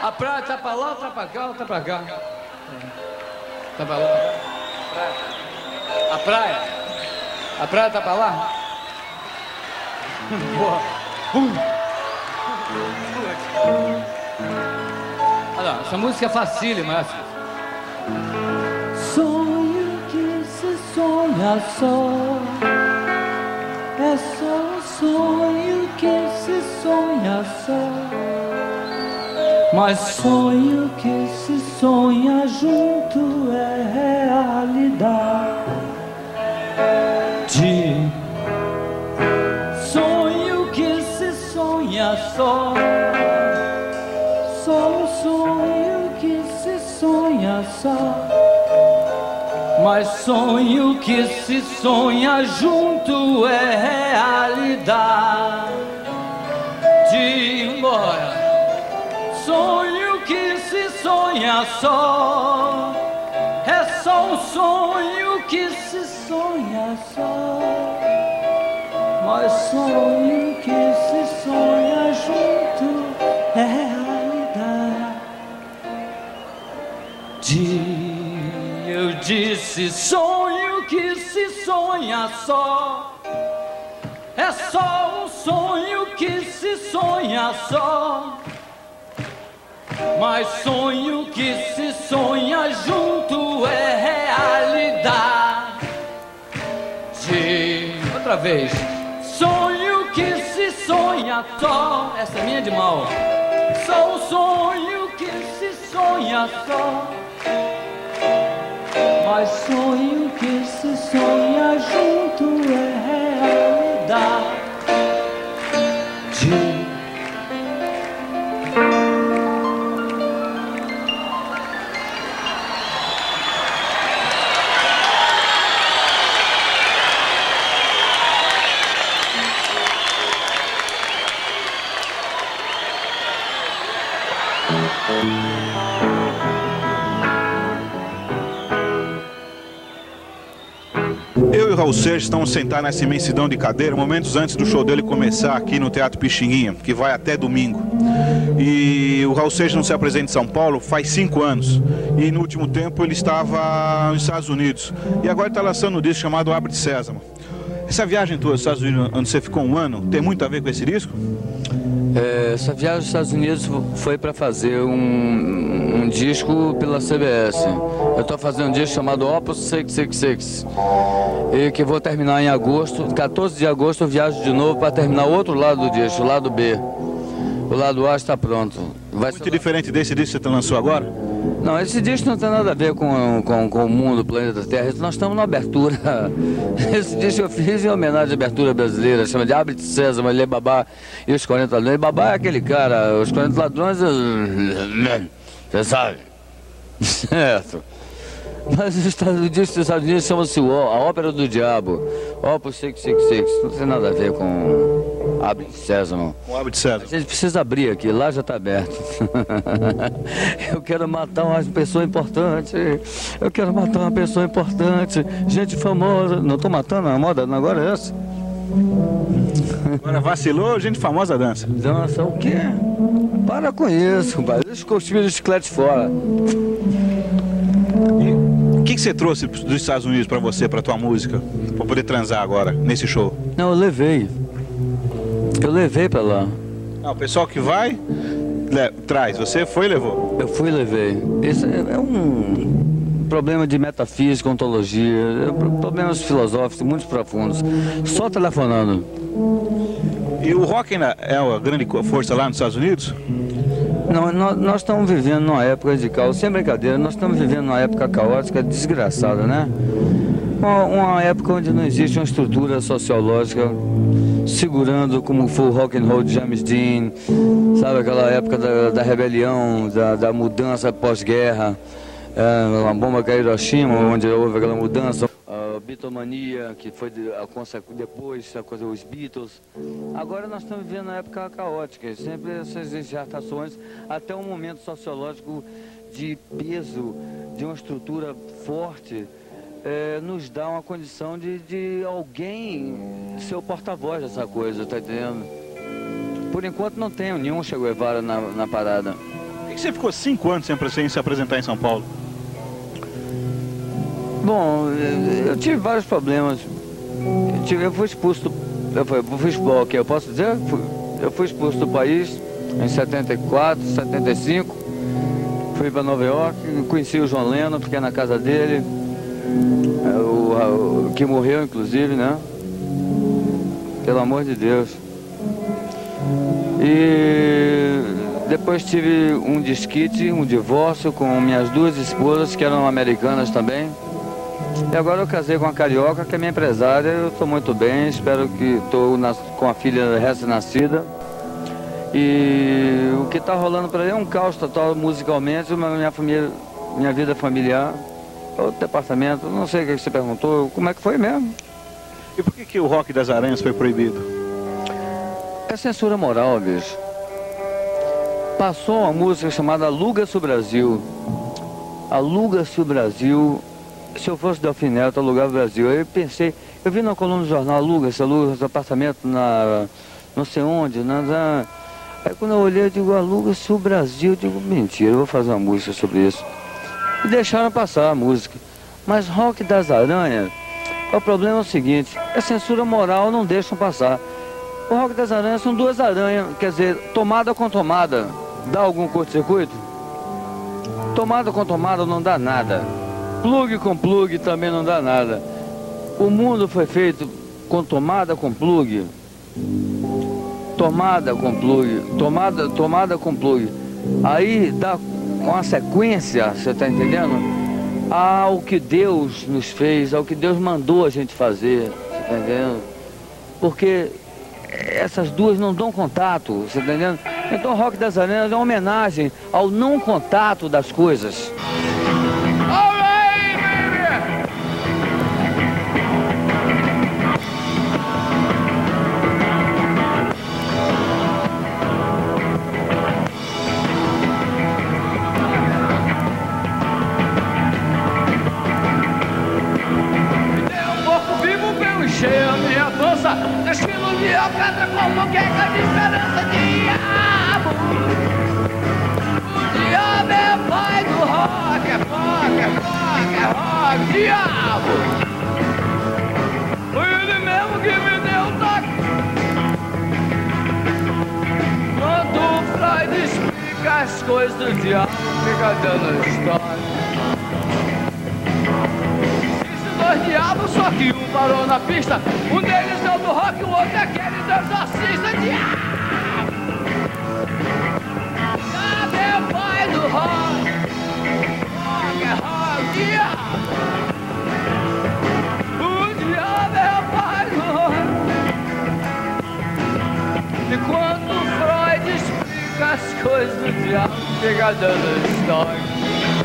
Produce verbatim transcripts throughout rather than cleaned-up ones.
A praia tá pra lá, tá pra cá, tá pra cá. Tá pra lá. A praia. A praia tá pra lá? Boa. Olha lá, essa música é facílima, essa. Sonho que se sonha só, é só um sonho que se sonha só. Mas sonho que se sonha junto é realidade. Sonho que se sonha só, só um sonho que se sonha só. Mas sonho que se sonha junto é realidade. Embora. Sonho que se sonha só, é só um sonho que se sonha só. Mas sonho que se sonha junto é realidade. Eu disse sonho que se sonha só, é só um sonho que se sonha só. Mas sonho que se sonha junto é realidade. Outra vez. Sonho que se sonha só. Essa é minha de mal. Só um sonho que se sonha só. Mas sonho que se sonha junto é realidade. Eu e o Raul Seixas estamos sentados nessa imensidão de cadeira, momentos antes do show dele começar aqui no Teatro Pixinguinha, que vai até domingo. E o Raul Seixas não se apresenta em São Paulo faz cinco anos. E no último tempo ele estava nos Estados Unidos. E agora está lançando um disco chamado Abre de Sésamo. Essa viagem toda aos Estados Unidos, onde você ficou um ano, tem muito a ver com esse disco? É, essa viagem aos Estados Unidos foi para fazer um, um disco pela C B S. Eu estou fazendo um disco chamado Opus seiscentos e sessenta e seis, e que vou terminar em agosto. quatorze de agosto eu viajo de novo para terminar o outro lado do disco, o lado B. O lado A está pronto. Vai Muito ser... diferente desse disco que você lançou agora? Não, esse disco não tem nada a ver com, com, com o mundo, o planeta Terra. Nós estamos na abertura. Esse disco eu fiz em homenagem à abertura brasileira. Chama de Abre de Sésamo, Alê Babá e os quarenta ladrões. Babá é aquele cara, os quarenta ladrões... Você sabe? Certo. Mas o disco dos Estados Unidos chama-se A Ópera do Diabo. Opus seiscentos e sessenta e seis. Não tem nada a ver com Abre de Sésamo. Com Abre de Sésamo. A gente precisa abrir aqui, lá já está aberto. Eu quero matar uma pessoa importante. Eu quero matar uma pessoa importante. Gente famosa. Não estou matando, a moda agora é essa. Agora vacilou, gente famosa dança. Dança o quê? Para com isso, compadre. Deixa os filhos de chiclete fora. O que, que você trouxe dos Estados Unidos para você, para tua música, para poder transar agora, nesse show? Não, eu levei. Eu levei para lá. Ah, o pessoal que vai, le... traz. Você foi e levou? Eu fui e levei. Esse é um problema de metafísica, ontologia, problemas filosóficos muito profundos. Só telefonando. E o rock ainda é a grande força lá nos Estados Unidos? Não, nós, nós estamos vivendo numa época de caos, sem brincadeira, nós estamos vivendo numa época caótica, desgraçada, né? Uma, uma época onde não existe uma estrutura sociológica segurando como foi o rock and roll de James Dean, sabe, aquela época da, da rebelião, da, da mudança pós-guerra, é, uma bomba caiu em Hiroshima, onde houve aquela mudança. A Beatlemania, que foi de, a, depois a coisa, os Beatles. Agora nós estamos vivendo uma época caótica, sempre essas injertações, até um momento sociológico de peso, de uma estrutura forte, é, nos dá uma condição de, de alguém ser o porta-voz dessa coisa, tá entendendo? Por enquanto não tem nenhum Che Guevara na, na parada. O que você ficou cinco anos sem, sem se apresentar em São Paulo? Bom, eu tive vários problemas. Eu, tive, eu fui expulso do, eu fui, eu fui expulso, okay, eu posso dizer? Eu fui expulso do país em setenta e quatro, setenta e cinco. Fui para Nova York, conheci o John Lennon, fiquei na casa dele, o, o, que morreu inclusive, né? Pelo amor de Deus. E depois tive um desquite, um divórcio com minhas duas esposas, que eram americanas também. E agora eu casei com uma carioca, que é minha empresária, eu estou muito bem, espero que estou com a filha recém-nascida. E o que está rolando para aí é um caos total musicalmente, minha família, minha vida familiar, outro departamento, não sei o que você perguntou, como é que foi mesmo? E por que, que o Rock das Aranhas foi proibido? É censura moral, bicho. Passou uma música chamada Aluga-se o Brasil. Aluga-se o Brasil. Se eu fosse Delfim Neto, alugava o Brasil. Aí eu pensei, eu vi na coluna do jornal, aluga-se, aluga-se apartamento na não sei onde, na, na... Aí quando eu olhei, eu digo, aluga-se o Brasil. Eu digo, mentira, eu vou fazer uma música sobre isso. E deixaram passar a música. Mas Rock das Aranhas, o problema é o seguinte, é censura moral, não deixam passar. O Rock das Aranhas são duas aranhas, quer dizer, tomada com tomada, dá algum curto-circuito? Tomada com tomada não dá nada. Plug com plug também não dá nada. O mundo foi feito com tomada com plug. Tomada com plug, tomada, tomada com plug. Aí dá uma sequência, você está entendendo? Ao que Deus nos fez, ao que Deus mandou a gente fazer, você está entendendo? Porque essas duas não dão contato, você está entendendo? Então o Rock das Aranhas é uma homenagem ao não contato das coisas. Destino de alcatra como queca de esperança, diabo. O diabo é pai do rock, é rock, é rock, é rock, diabo. Foi ele mesmo que me deu o toque. Quando o Freud explica as coisas do diabo, fica dando história. Dois diabos, só que um parou na pista. Um deles é o do rock, o outro é aquele do exorcista. Diabo! Diabo é o pai do rock. Rock é rock, diabo! O diabo é o pai do rock. E quando Freud explica as coisas do diabo, fica dando história.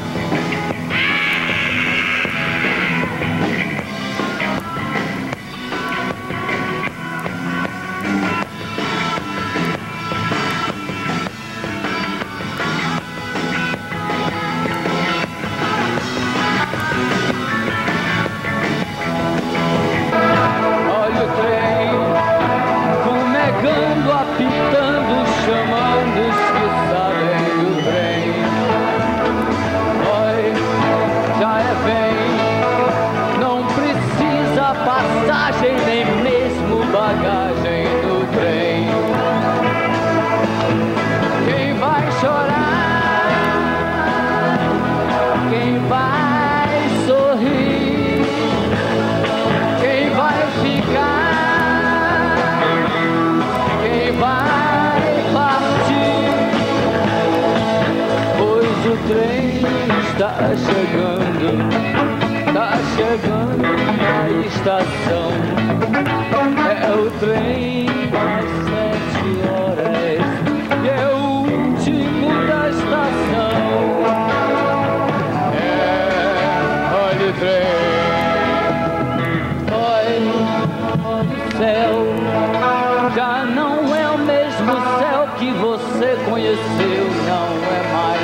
Tá chegando, tá chegando na estação. É o trem às sete horas e é o último da estação. É, olha o trem, olha, olha o céu. Já não é o mesmo céu que você conheceu, não é mais.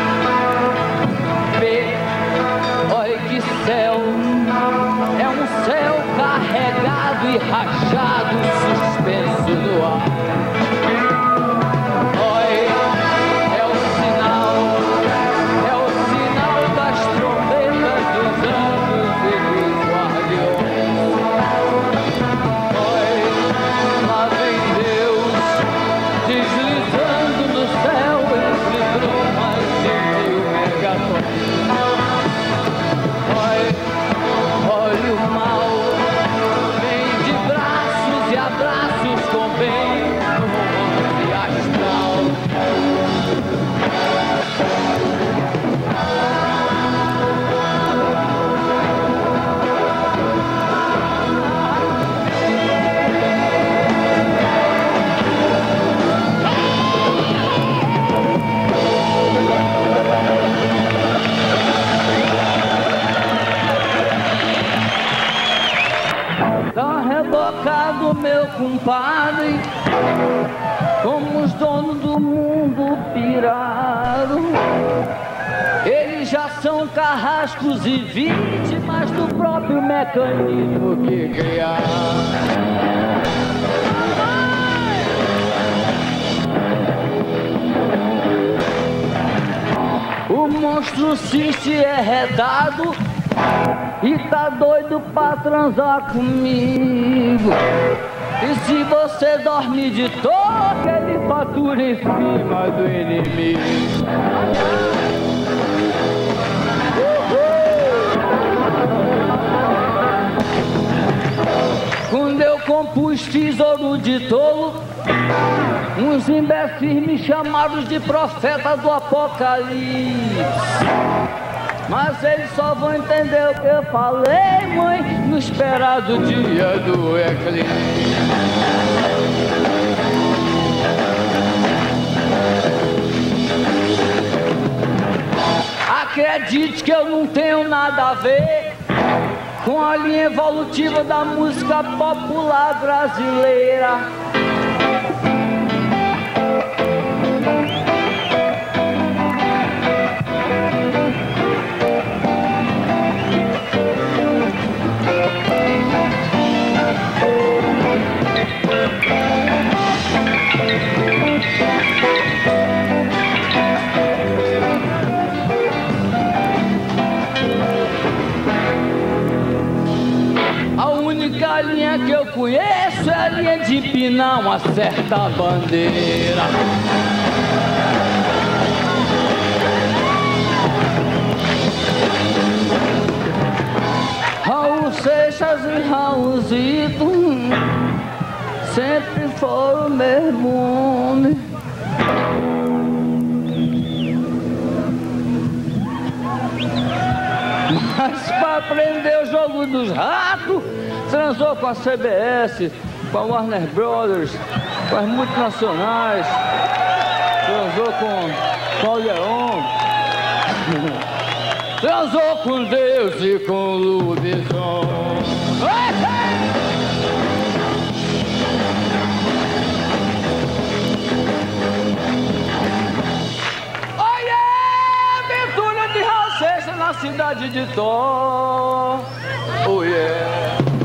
Olha que céu, é um céu carregado e rachado, suspenso no ar. Olha, é o sinal trocado, meu compadre, como os donos do mundo piraram. Eles já são carrascos e vítimas do próprio mecanismo que criaram. O monstro cisne é redado e tá doido pra transar comigo. E se você dorme de toque, ele fatura em cima do inimigo. Quando eu compus, fiz ouro de tolo, uns imbecis me chamaram de profeta do Apocalipse. Mas eles só vão entender o que eu falei, mãe, no esperado dia do eclipse. Acredite que eu não tenho nada a ver com a linha evolutiva da música popular brasileira. A linha que eu conheço é a linha de empinar uma certa bandeira. Raul Seixas e Raulzito sempre foram o mesmo homem. Mas para aprender o jogo dos ratos, transou com a C B S, com a Warner Brothers, com as multinacionais, transou com Paulo Leon, transou com Deus e com o lobisomem. Olha a aventura de Raul Seixas na cidade de Thor. Oh yeah.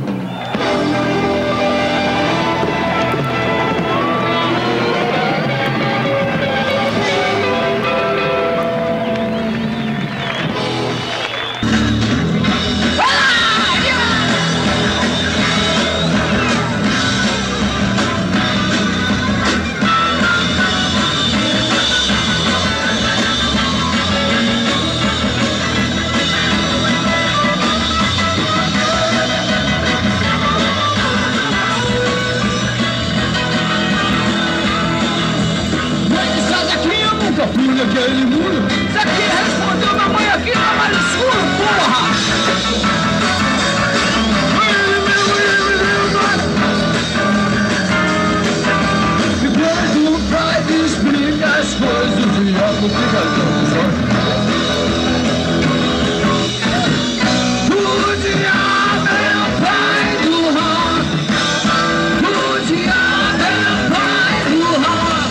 Aquele mundo, isso aqui respondeu mamãe aqui no mar escuro, porra! E quando o pai explica as coisas e a complicação. O diabo é o pai do rock, o diabo é o pai do rock.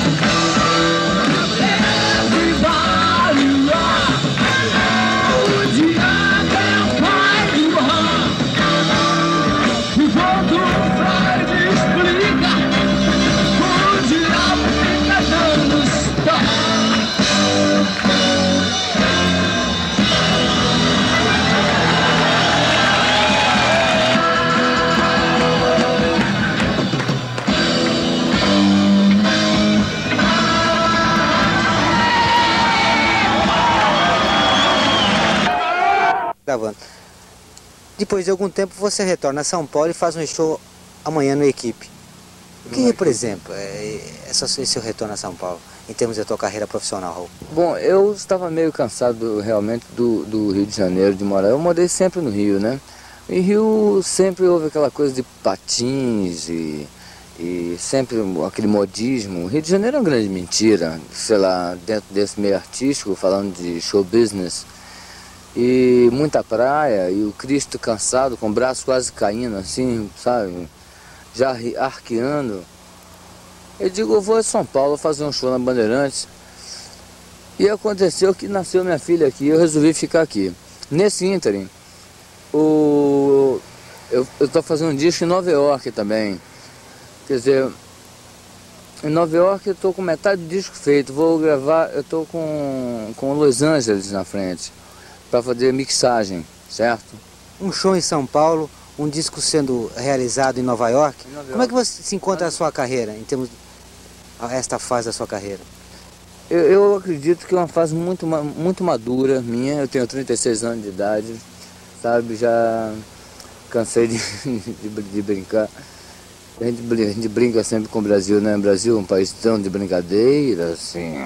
Gravando. Depois de algum tempo você retorna a São Paulo e faz um show amanhã no Equipe. O que, por exemplo, é esse seu retorno a São Paulo, em termos da tua carreira profissional, Raul? Bom, eu estava meio cansado realmente do, do Rio de Janeiro, de morar. Eu morei sempre no Rio, né? Em Rio sempre houve aquela coisa de patins e, e sempre aquele modismo. O Rio de Janeiro é uma grande mentira, sei lá, dentro desse meio artístico, falando de show business. E muita praia, e o Cristo cansado, com o braço quase caindo, assim, sabe? já arqueando. Eu digo, eu vou a São Paulo fazer um show na Bandeirantes. E aconteceu que nasceu minha filha aqui, eu resolvi ficar aqui. Nesse ínterim, o... eu estou fazendo um disco em Nova York também. Quer dizer, em Nova York eu estou com metade do disco feito. Vou gravar, eu estou com, com Los Angeles na frente, para fazer mixagem, certo? Um show em São Paulo, um disco sendo realizado em Nova York. Em Nova York. Como é que você se encontra a sua carreira, em termos a esta fase da sua carreira? Eu, eu acredito que é uma fase muito, muito madura minha. Eu tenho trinta e seis anos de idade, sabe? Já cansei de, de, de brincar. A gente, a gente brinca sempre com o Brasil, né? O Brasil é um país tão de brincadeira, assim.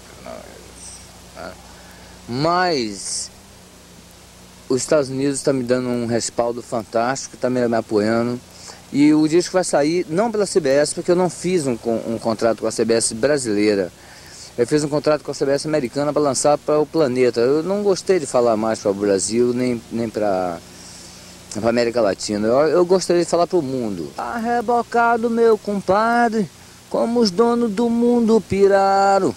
Mas os Estados Unidos estão me dando um respaldo fantástico, está me, me apoiando. E o disco vai sair, não pela C B S, porque eu não fiz um, um contrato com a C B S brasileira. Eu fiz um contrato com a C B S americana para lançar para o planeta. Eu não gostei de falar mais para o Brasil, nem, nem para a América Latina. Eu, eu gostaria de falar para o mundo. Arrebocado, meu compadre, como os donos do mundo piraram.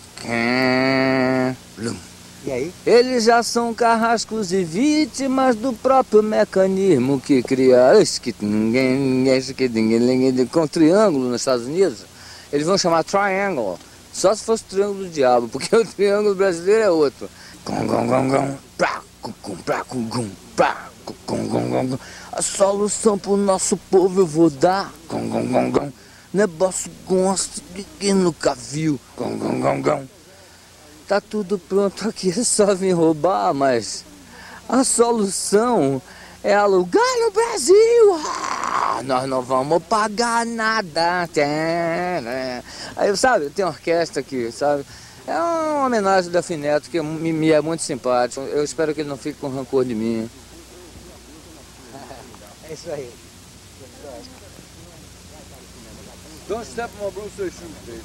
E aí? Eles já são carrascos e vítimas do próprio mecanismo que criaram. Que ninguém, ninguém, que ninguém, ninguém, com triângulo nos Estados Unidos, eles vão chamar triangle. Só se fosse o triângulo do diabo, porque o triângulo brasileiro é outro. A solução pro nosso povo eu vou dar. Negócio gosto de quem nunca viu. Tá tudo pronto aqui, é só vir roubar, mas a solução é alugar no Brasil. Ah, nós não vamos pagar nada. Aí, sabe, tem uma orquestra aqui, sabe? É uma homenagem do Delfim Neto, que me, me é muito simpático. Eu espero que ele não fique com rancor de mim. É isso aí. Don't step on my blue suede shoes, baby.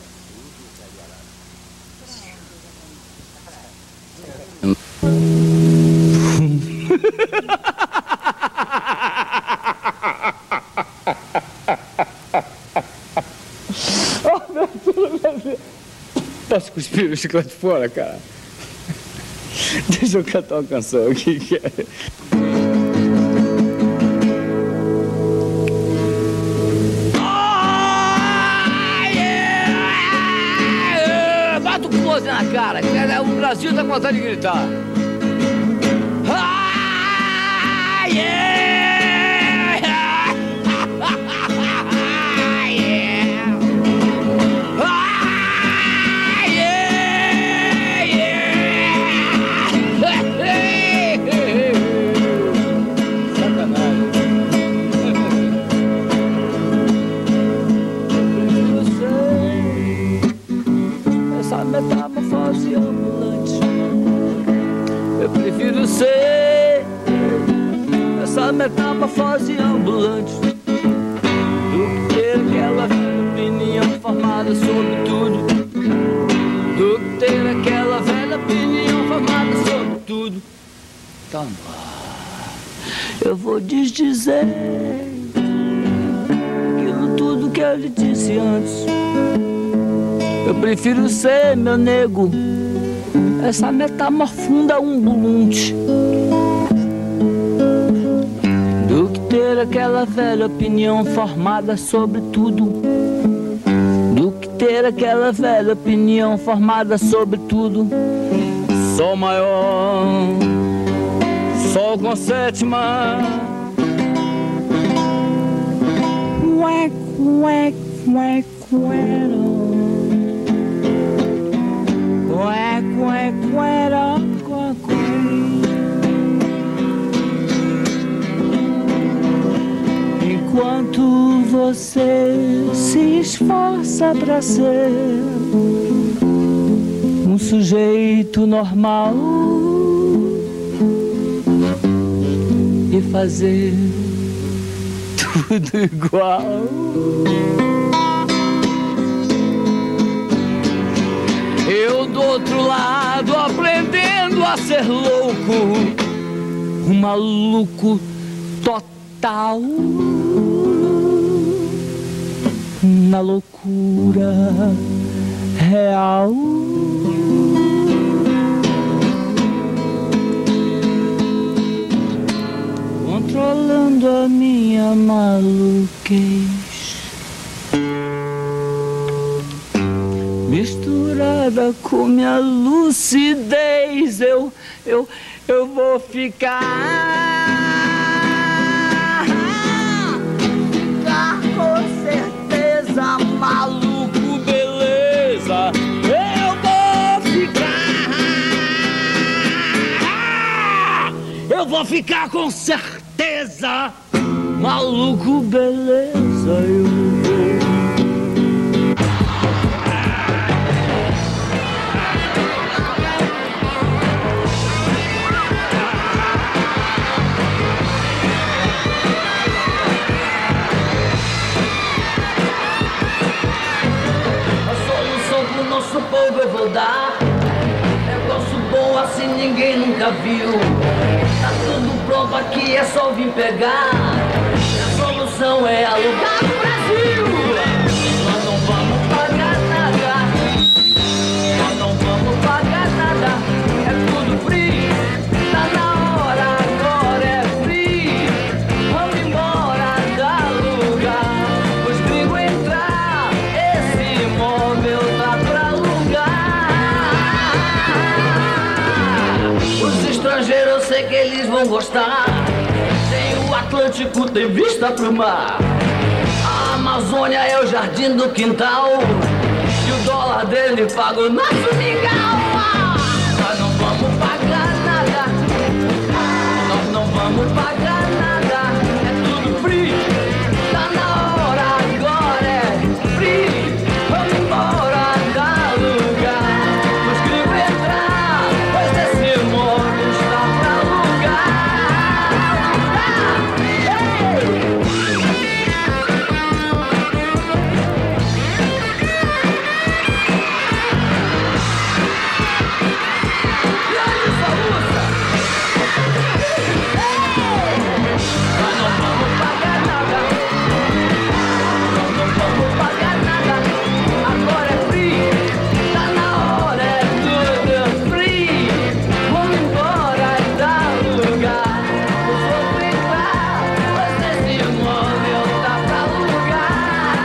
Posso cuspir o chiclete fora, cara? Deixa eu cantar uma canção aqui que é... Bota o close na cara, o Brasil tá com vontade de gritar. Ah, yeah! Metamorfose ambulante. Eu prefiro ser essa metamorfose ambulante do que ter aquela opinião formada sobre tudo, do que ter aquela velha opinião formada sobre tudo. Então, eu vou desdizer aquilo tudo que eu lhe disse antes. Eu prefiro ser, meu nego, essa metamorfunda ambulante, do que ter aquela velha opinião formada sobre tudo, do que ter aquela velha opinião formada sobre tudo. Sol maior, sol com sétima. Ué, ué, ué, ué. Enquanto você se esforça para ser um sujeito normal e fazer tudo igual, eu do outro lado aprendendo a ser louco, um maluco total. na loucura real. Controlando a minha maluquez, misturada com minha lucidez, eu, eu, eu vou ficar, ficar com certeza, maluco, beleza, eu vou ficar, eu vou ficar com certeza, maluco, beleza, eu vou. Nosso povo eu vou dar negócio bom assim ninguém nunca viu. Tá tudo pronto aqui, é só vir pegar. A solução é alugar o Brasil. Nós não vamos pagar nada, nós não vamos pagar nada. É tudo free, tá na hora, agora é free. Vamos embora da lugar, os gringos entrar, esse imóvel tá pra os estrangeiros eu sei que eles vão gostar. Tem o Atlântico, tem vista pro mar. A Amazônia é o jardim do quintal. E o dólar dele paga o nosso mingau. Nós não vamos pagar nada, nós não vamos pagar nada. É tudo free, tá na hora, agora é free. Vamos embora da lugar, os gringos entrar, pois esse mundo está pra alugar. E aí, essa russa? Nós não vamos pagar nada, nós não vamos pagar nada. Agora é free, tá na hora, é tudo free. Vamos embora da lugar, os outros entrar, pois esse imóvel tá pra alugar.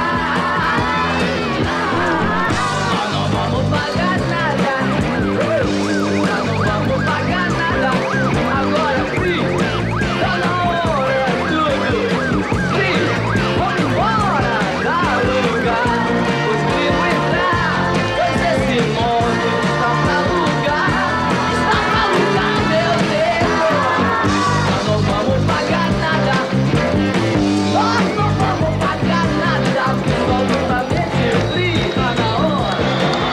Nós não vamos pagar nada, nós não vamos pagar nada. Agora é free, tá na hora, é tudo free. Vamos embora da lugar, os gringos entrar, pois esse imóvel está pra alugar. Está pra alugar, meu Deus. Nós não vamos pagar nada, nós não vamos pagar nada. Absolutamente free, tá na hora.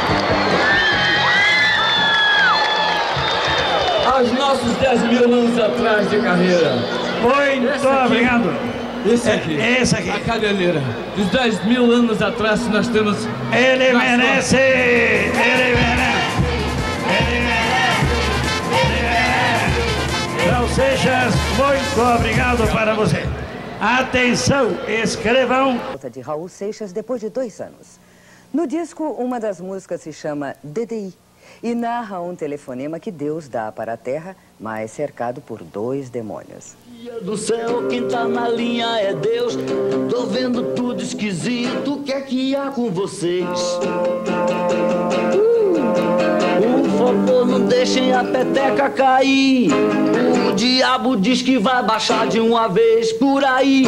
Aos nossos dez mil anos atrás de carreira. Muito obrigado. Esse aqui. É, esse aqui. A cadeleira. Dos dez mil anos atrás nós temos. Ele Nós merece! Ele merece! Ele merece! Ele merece! Raul Seixas, muito obrigado para você. Atenção, escrevam. De Raul Seixas depois de dois anos. No disco, uma das músicas se chama D D I e narra um telefonema que Deus dá para a Terra, mas cercado por dois demônios. Dia do céu, quem tá na linha é Deus. Tô vendo tudo esquisito, o que é que há com vocês? Uh, por favor, não deixem a peteca cair. O diabo diz que vai baixar de uma vez por aí.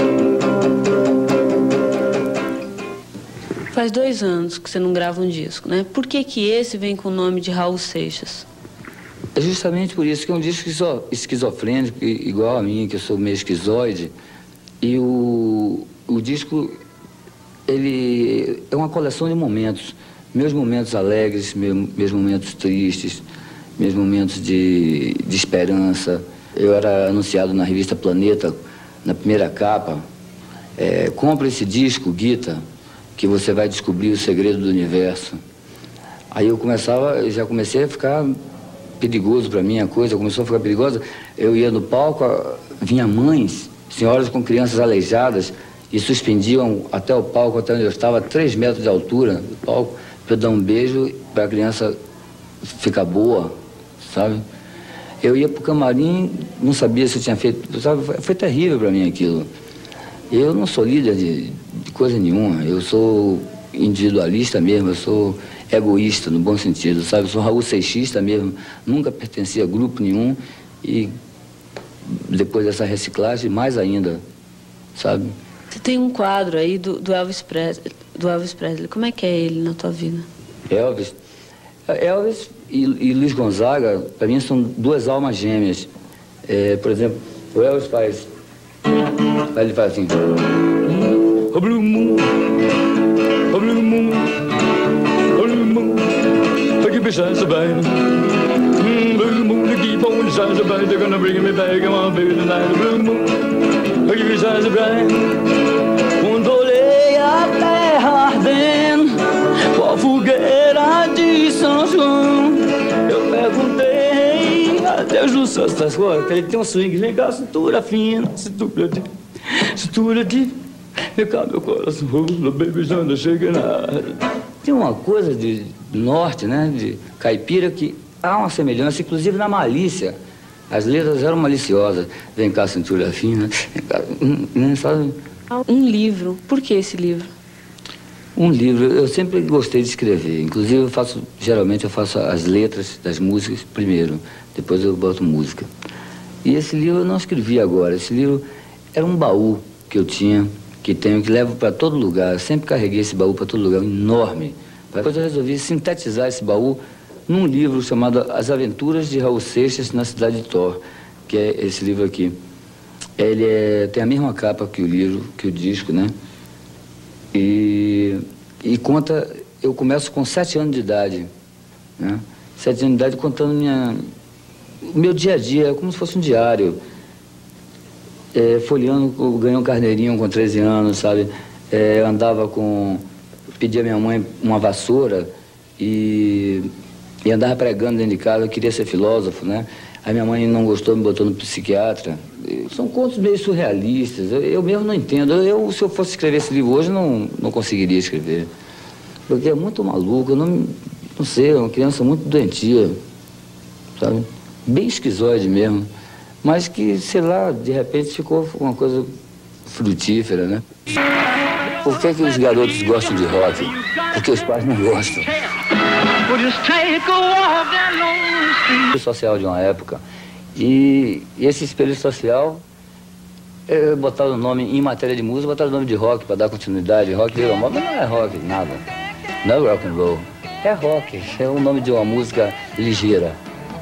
Faz dois anos que você não grava um disco, né? Por que que esse vem com o nome de Raul Seixas? É justamente por isso que é um disco esquizo- esquizofrênico, i- igual a mim, que eu sou meio esquizoide. E o, o disco, ele é uma coleção de momentos. Meus momentos alegres, meu, meus momentos tristes, meus momentos de, de esperança. Eu era anunciado na revista Planeta, na primeira capa. É, compra esse disco, Guita, que você vai descobrir o segredo do universo. Aí eu começava, eu já comecei a ficar perigoso para mim, a coisa começou a ficar perigosa. Eu ia no palco, vinha mães, senhoras com crianças aleijadas, e suspendiam até o palco, até onde eu estava, três metros de altura do palco, para eu dar um beijo para a criança ficar boa, sabe? Eu ia para o camarim, não sabia se eu tinha feito, sabe? Foi, foi terrível para mim aquilo. Eu não sou líder de, de coisa nenhuma, eu sou individualista mesmo, eu sou egoísta no bom sentido, sabe? Eu sou Raul Seixista mesmo, nunca pertenci a grupo nenhum e depois dessa reciclagem, mais ainda, sabe? Você tem um quadro aí do, do, Elvis Presley, do Elvis Presley, como é que é ele na tua vida? Elvis? Elvis e, e Luiz Gonzaga, para mim, são duas almas gêmeas. É, por exemplo, o Elvis faz... Ele faz assim... A blue moon, a blue moon, a blue moon, I keep it shines so bright. Blue moon, I keep on shining so bright. They're gonna bring me back, come on, baby, tonight. Blue moon, I keep it shining so bright. Quando olhei a terra ardendo, qual fogueira de São João, eu perguntei a Deus do céu, essas coisas, ele tem um swing, vem cá, cintura fina, cintura de, cintura de... Vem cá, meu coração, oh, baby, Janda, chega na... Tem uma coisa de norte, né, de caipira, que há uma semelhança, inclusive na malícia. As letras eram maliciosas. Vem cá, cintura fina, vem cá, né, sabe? Um livro. Por que esse livro? Um livro. Eu sempre gostei de escrever. Inclusive, eu faço, geralmente, eu faço as letras das músicas primeiro. Depois eu boto música. E esse livro eu não escrevi agora. Esse livro era um baú que eu tinha, que tenho, que levo para todo lugar. Eu sempre carreguei esse baú para todo lugar, enorme. Depois eu resolvi sintetizar esse baú num livro chamado As Aventuras de Raul Seixas na Cidade de Thor, que é esse livro aqui. Ele é, tem a mesma capa que o livro, que o disco, né? E, e conta... Eu começo com sete anos de idade, né? Sete anos de idade contando minha, o meu dia a dia, como se fosse um diário. É, folheando, ganhei um carneirinho com treze anos, sabe? É, andava com... Pedi à minha mãe uma vassoura e, e andava pregando dentro de casa. Eu queria ser filósofo, né? A minha mãe não gostou, me botou no psiquiatra. São contos meio surrealistas. Eu, eu mesmo não entendo. Eu, se eu fosse escrever esse livro hoje, não, não conseguiria escrever. Porque é muito maluco. Eu não, não sei, é uma criança muito doentia, sabe? Bem esquizoide mesmo. Mas que, sei lá, de repente ficou uma coisa frutífera, né? Por que que os garotos gostam de rock? Porque os pais não gostam. O social de uma época. E esse espelho social, eu botava o nome, em matéria de música, botava o nome de rock para dar continuidade. Rock virou moda, mas não é rock, nada. Não é rock and roll. É rock, é o nome de uma música ligeira.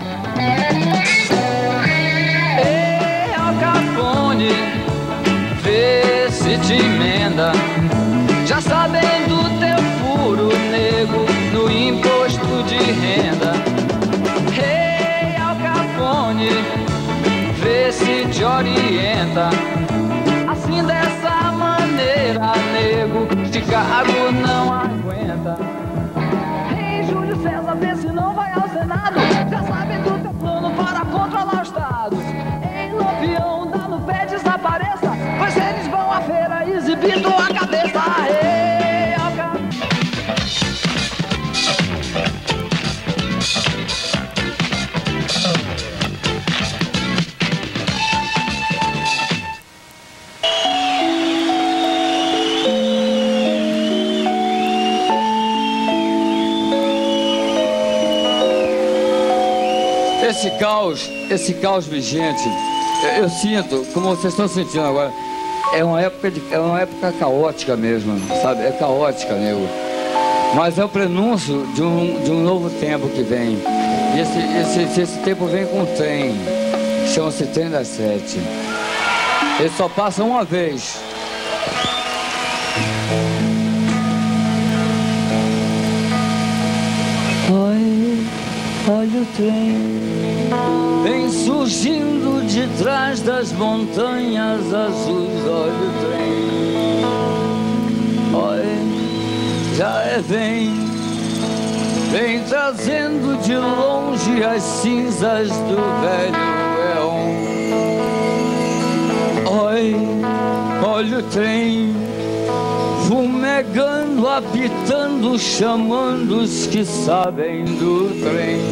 Ei, Al Capone, vê se te emenda. Já sabendo teu furo nego no imposto de renda. Ei, Al Capone, vê se te orienta. Assim dessa maneira, nego, Chicago não aguenta. Ei, Júlio César, vê se não vai ao Senado. Já sabe do teu plano para controlar o Estado. Ei, Lampião, dá no pé, desapareça, pois eles vão à feira exibindo a cabeça. Ei, Al Capone. Esse caos, esse caos vigente, eu, eu sinto, como vocês estão sentindo agora, é uma época, de, é uma época caótica mesmo, sabe? É caótica, nego. Mas é o prenúncio de um, de um novo tempo que vem. E esse, esse, esse tempo vem com um trem, chama-se Trem das Sete. Ele só passa uma vez. Olha, olha o trem, vem surgindo de trás das montanhas azuis. Olha o trem, olha, já é vem, vem trazendo de longe as cinzas do velho éon. Olha, olha olha o trem fumegando, apitando, chamando os que sabem do trem.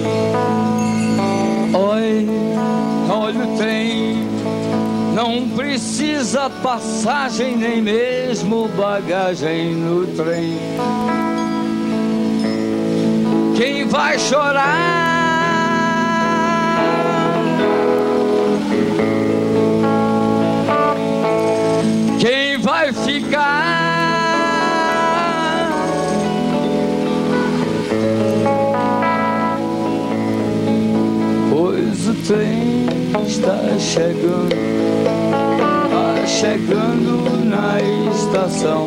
Oi, olha o trem, não precisa passagem, nem mesmo bagagem no trem. Quem vai chorar? Quem vai ficar? Pois o trem está chegando, está chegando na estação.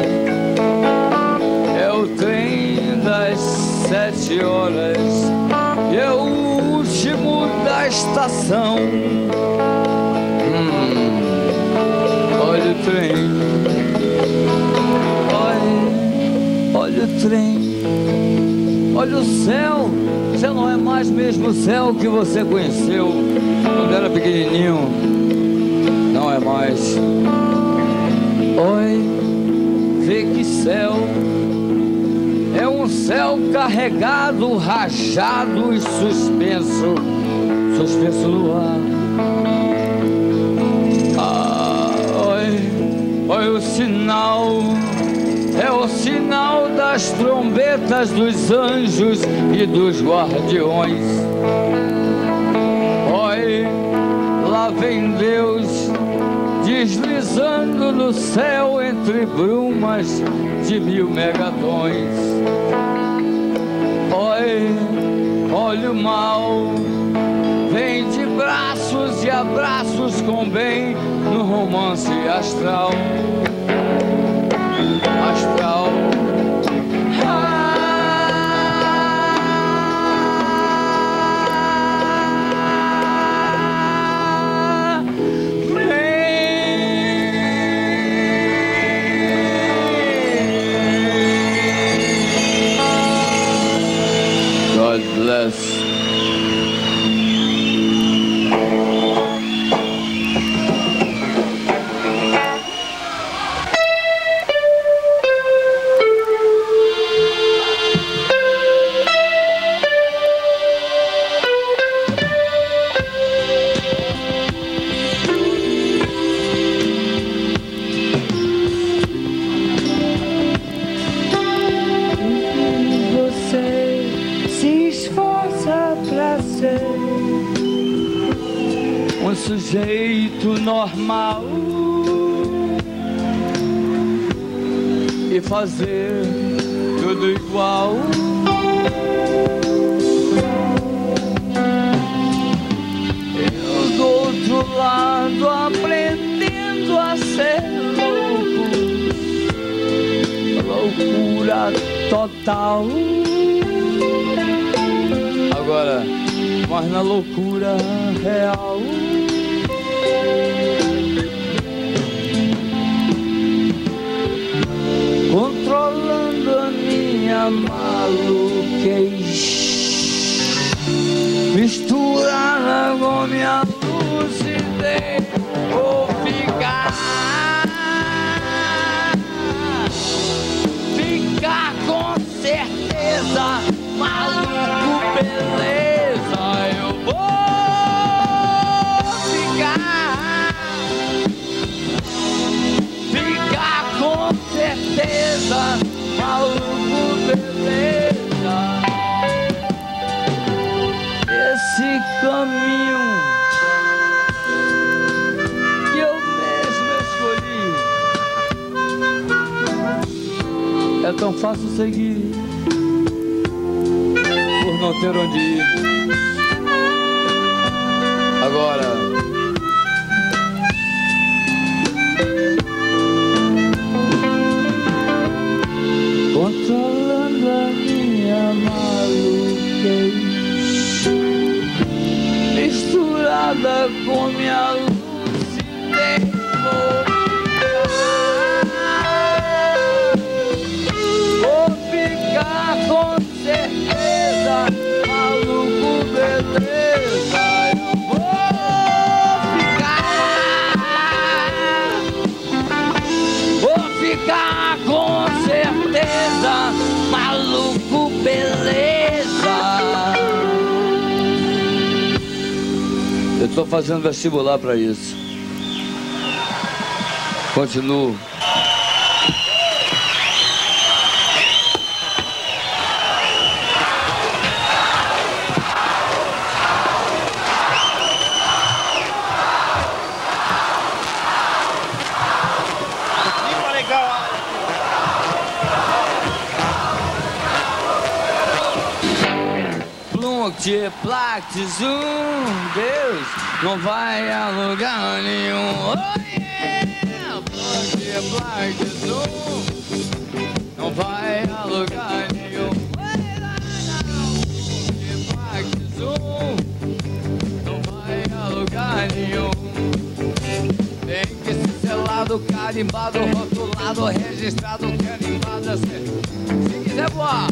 É o trem das sete horas e é o último da estação. Hum. Olha o trem, olha, olha o trem, olha o céu. Você não é mais mesmo o céu que você conheceu quando era pequenininho. Não é mais. Oi, vê que céu. É um céu carregado, rajado e suspenso, suspenso no ar. Olha o sinal, é o sinal das trombetas dos anjos e dos guardiões. Olha, lá vem Deus deslizando no céu entre brumas de mil megatons. Olha, olha o mal, vem de braços e abraços com bem no romance astral. Astral. Ah, God bless. Sujeito normal e fazer tudo igual. Eu do outro lado aprendendo a ser louco, loucura total. Agora, mas na loucura real. Controlando a minha maluquez, misturada com minha lucidez, vou ficar, ficar com certeza, maluco, beleza, eu vou ficar, ficar com certeza, maluco, beleza. Esse caminho que eu mesmo escolhi é tão fácil seguir por não ter onde ir. Agora controlando a minha maluquez, misturada com minha lucidez, vou ficar com certeza, maluco, beleza, eu vou ficar, ficar com certeza, maluco, beleza. Eu tô fazendo vestibular pra isso. Continuo. Plunte, plaque, zoom, Deus não vai a lugar nenhum. Oh yeah! Plunte, plaque, zoom, não vai a lugar nenhum. Plunte, plaque, zoom, não vai a lugar nenhum. Tem que ser selado, carimbado, rotulado, registrado, carimbado assim. Se quiser voar,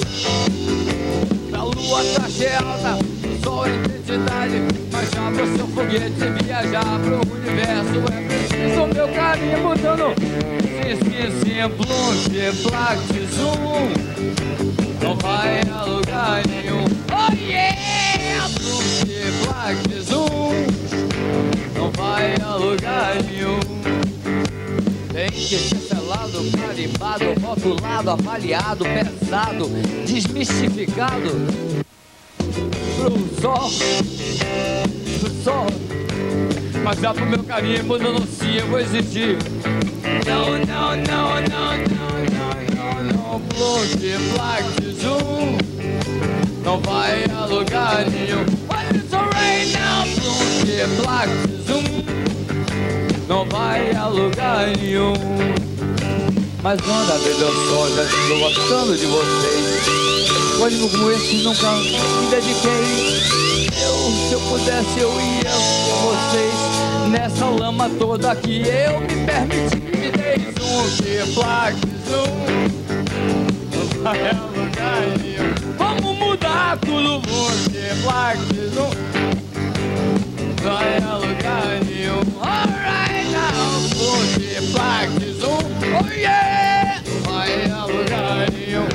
a lua tá cheia alta, o sol é intensidade, mas já pro seu foguete viajar pro universo é preciso meu caminho botando sim, sim, sim, plunge, plaque, zoom, não vai a lugar nenhum. Oh yeah! Plunge, plaque, zoom, não vai a lugar nenhum. Tem que ser selado, carimbado, rotulado, avaliado, pesado, desmistificado. Pro sol, pro sol. Mas já pro meu carimbo não sim eu vou exigir. Não, não, não, não, não, não, não, não. Plunge, plaque, zoom, não vai a lugar nenhum. But it's alright now. Plunge, plaque, zoom, não vai a lugar nenhum. Mas manda ver meu sol, já estou gostando de vocês. O ânimo como esse nunca me dediquei. Eu, se eu pudesse, eu ia com vocês nessa lama toda que eu me permiti. Me dei zoom, que plaque, zoom, não vai a lugar nenhum. Vamos mudar tudo, que plaque, zoom, não vai a lugar nenhum. Alright now, plunge, plaque, zoom, oh yeah, não vai a lugar nenhum.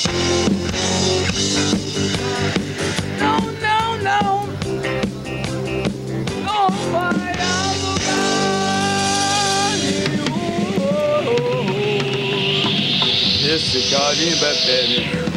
Não, não, não, não vai a lugar nenhum. Esse carimbo é pé.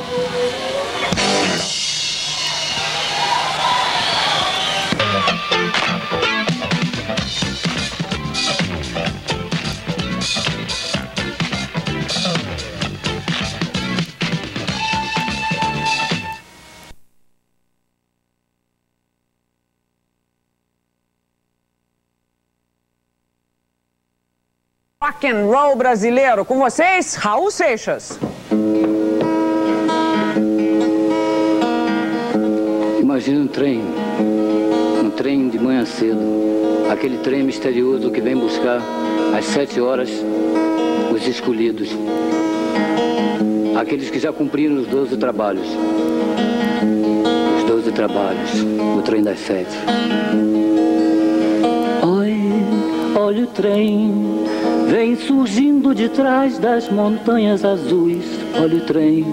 Rock and roll brasileiro, com vocês, Raul Seixas. Imagina um trem, um trem de manhã cedo, aquele trem misterioso que vem buscar às sete horas os escolhidos, aqueles que já cumpriram os doze trabalhos, os doze trabalhos, o trem das sete. Oi, olha o trem. Vem surgindo de trás das montanhas azuis. Olha o trem.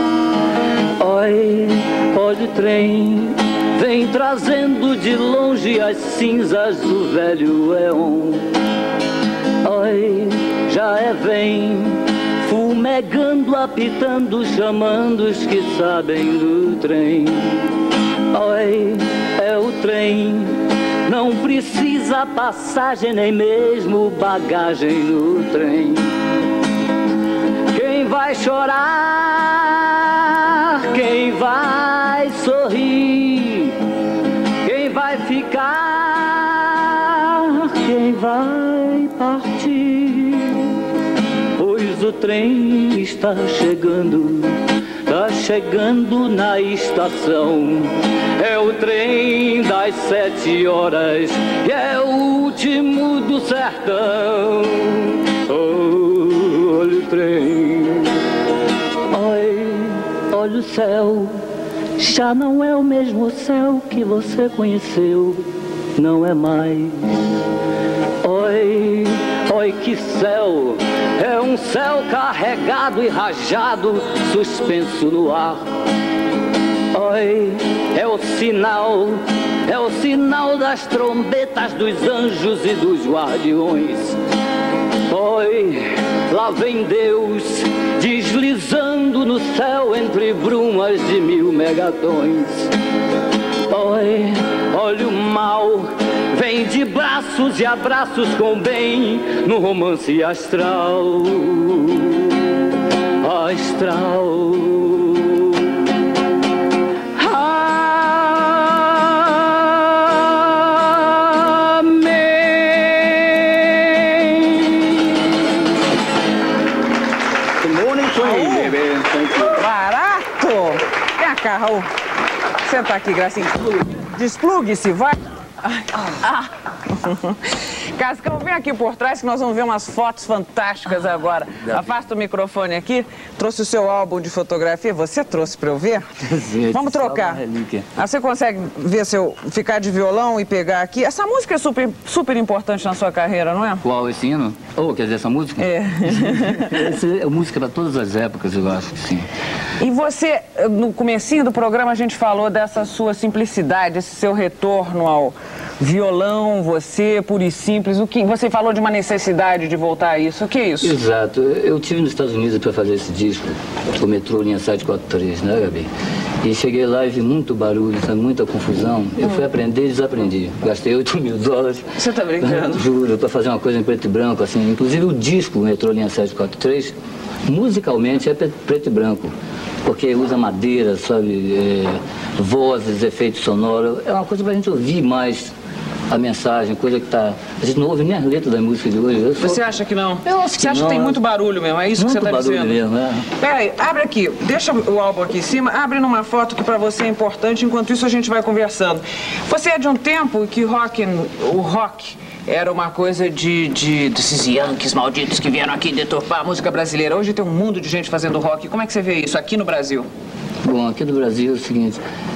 Oi, olha o trem. Vem trazendo de longe as cinzas do velho éon. Oi, já é vem. Fumegando, apitando, chamando os que sabem do trem. Oi, é o trem. Não precisa passagem, nem mesmo bagagem no trem. Quem vai chorar? Quem vai sorrir? Quem vai ficar? Quem vai partir? Pois o trem está chegando. Tá chegando na estação. É o trem das sete horas e é o último do sertão. Oh, olha o trem. Oi, olha o céu. Já não é o mesmo céu que você conheceu. Não é mais. Oi, oi, que céu. É um céu carregado e rajado, suspenso no ar. Oi, é o sinal, é o sinal das trombetas dos anjos e dos guardiões. Oi, lá vem Deus deslizando no céu entre brumas de mil megatons. Oi, olha o mal, vem de braços e abraços com bem no romance astral. Astral. Raul, senta aqui, Gracinha. Desplugue-se, vai. Ah. Cascão, vem aqui por trás que nós vamos ver umas fotos fantásticas agora. Afasta o microfone aqui. Trouxe o seu álbum de fotografia. Você trouxe para eu ver? Vamos trocar. Ah, você consegue ver se eu ficar de violão e pegar aqui? Essa música é super, super importante na sua carreira, não é? Qual, esse hino? Oh, quer dizer, essa música? É. Essa é música para todas as épocas, eu acho que sim. E você, no comecinho do programa, a gente falou dessa sua simplicidade, esse seu retorno ao violão, você, puro e simples. O que você falou de uma necessidade de voltar a isso. O que é isso? Exato. Eu tive nos Estados Unidos para fazer esse disco, o metrô Linha sete quatro três, né, Gabi? E cheguei lá e vi muito barulho, muita confusão. Eu fui aprender e desaprendi. Gastei oito mil dólares. Você tá brincando? Juro, para fazer uma coisa em preto e branco, assim. Inclusive o disco, o metrô Linha sete quatro três, musicalmente é preto e branco. Porque usa madeira, sabe, é, vozes, efeitos sonoros. É uma coisa pra gente ouvir mais a mensagem, coisa que tá... A gente não ouve nem as letras da música de hoje. Eu só... Você acha que não? Eu acho que Você acha não. que tem muito barulho mesmo? É isso muito que você tá dizendo? Muito barulho mesmo, é. Peraí, abre aqui. Deixa o álbum aqui em cima. Abre numa foto que pra você é importante. Enquanto isso, a gente vai conversando. Você é de um tempo que rock, o rock... era uma coisa de, de desses yankees malditos que vieram aqui deturpar a música brasileira. Hoje tem um mundo de gente fazendo rock. Como é que você vê isso aqui no Brasil? Bom, aqui no Brasil é o seguinte,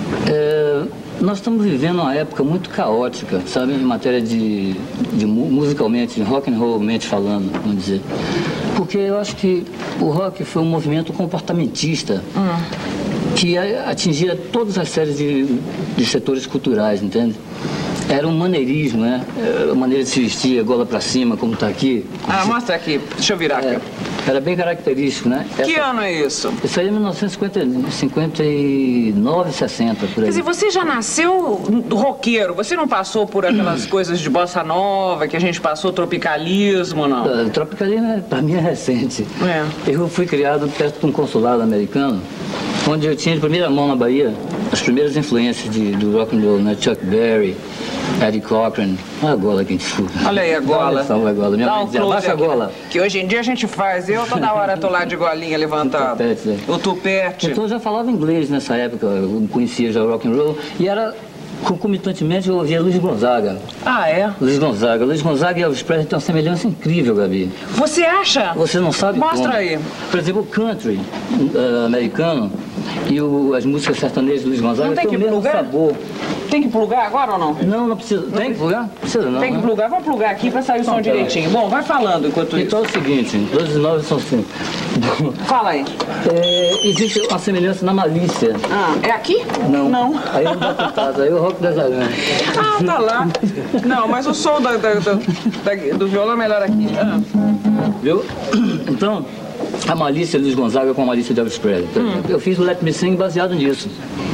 é, nós estamos vivendo uma época muito caótica, sabe, em matéria de, de musicalmente, rock and rollmente falando, vamos dizer. Porque eu acho que o rock foi um movimento comportamentista. Hum. Que atingia todas as séries de, de setores culturais, entende? Era um maneirismo, né? A maneira de se vestir, a gola pra cima, como tá aqui. Ah, mostra aqui. Deixa eu virar aqui. É, era bem característico, né? Que Essa, ano é isso? Isso aí é mil novecentos e cinquenta e nove, sessenta, por aí. Quer dizer, você já nasceu roqueiro, você não passou por aquelas coisas de bossa nova que a gente passou, tropicalismo, não? O tropicalismo, pra mim, é recente. É. Eu fui criado perto de um consulado americano, onde eu tinha de primeira mão na Bahia as primeiras influências de, do rock and roll, né? Chuck Berry, Eddie Cochran, a gola que a gente fuga. Olha aí a gola. Olha a gola. Minha Dá mãe um dizia, abaixa a gola. Que hoje em dia a gente faz. Eu toda hora tô lá de golinha levantado. O tupete, né? O tupete. Então eu já falava inglês nessa época, eu conhecia já o rock and roll e era... Concomitantemente eu ouvia Luiz Gonzaga. Ah, é? Luiz Gonzaga. Luiz Gonzaga e Elvis Presley têm uma semelhança incrível, Gabi. Você acha? Você não sabe Mostra como. aí. Por exemplo, o country uh, americano e o, as músicas sertanejas do Luiz Gonzaga não tem têm que o mesmo plugar? sabor. Tem que plugar agora ou não? Não, não precisa. Tem que plugar? Precisa não. Tem que né? plugar. Vamos plugar aqui pra sair o som direitinho. Bom, vai falando enquanto então isso. Então é o seguinte, dois e nove são cinco. Fala aí. É, existe uma semelhança na malícia. Ah, é aqui? Não. Não. Aí não dá contato, aí o rock das aranhas. Ah, tá lá. Não, mas o som da, da, da, da, do violão é melhor aqui. Ah. Viu? Então, a malícia de Luiz Gonzaga com a malícia de Elvis Presley. Hum. Eu fiz o Let Me Sing baseado nisso.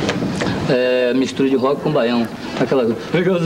É, mistura de rock com baião. Aquela coisa.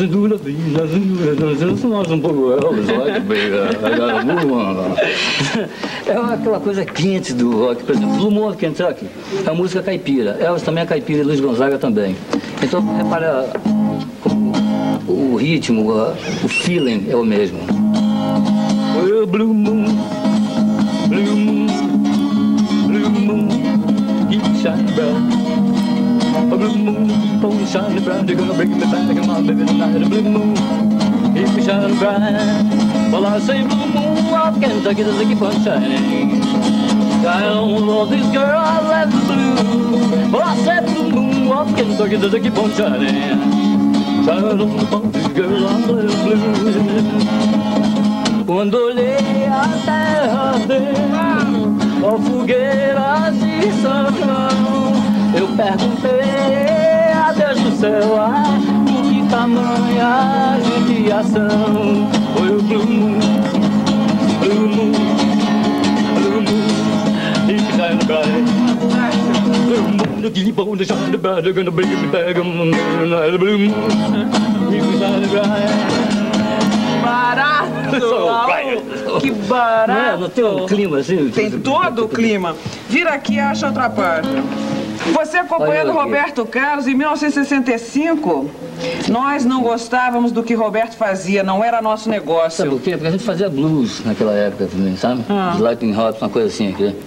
É aquela coisa quente do rock. Por exemplo, Blue Moon of Kentucky é uma música caipira. Elvis também é caipira e Luiz Gonzaga também. Então, repara, o, o ritmo, o feeling é o mesmo. Blue Moon, Blue Moon, Blue Moon, keep shining bright. A blue moon, oh shining bright, you're gonna bring me back, come on baby tonight. A blue moon, keep me shining bright. Well I say blue moon, of Kentucky does it keep on shining. I don't want this girl, I left the blue. Well I said blue moon, of Kentucky does it keep on shining. I don't want this girl, I left the blue. Quando olhei a terra com fogueiras de São João. Eu perguntei a Deus do céu, ah, por que tamanha judiação. Foi o Blue Moon, Blue Moon, Blue Moon, e que sai no praia. Blue Moon, the keep on the shine, the bad, they're gonna bring me back, the Blue Moon, e que sai no praia. Barato, Raul. Que barato. Não, não tem um clima assim? Tem todo o clima. Vira aqui e acha outra página. Você acompanhando Roberto Carlos em mil novecentos e sessenta e cinco, nós não gostávamos do que Roberto fazia, não era nosso negócio. Sabe por quê? Porque a gente fazia blues naquela época também, sabe? Ah. De Lightning Hops, uma coisa assim aqui.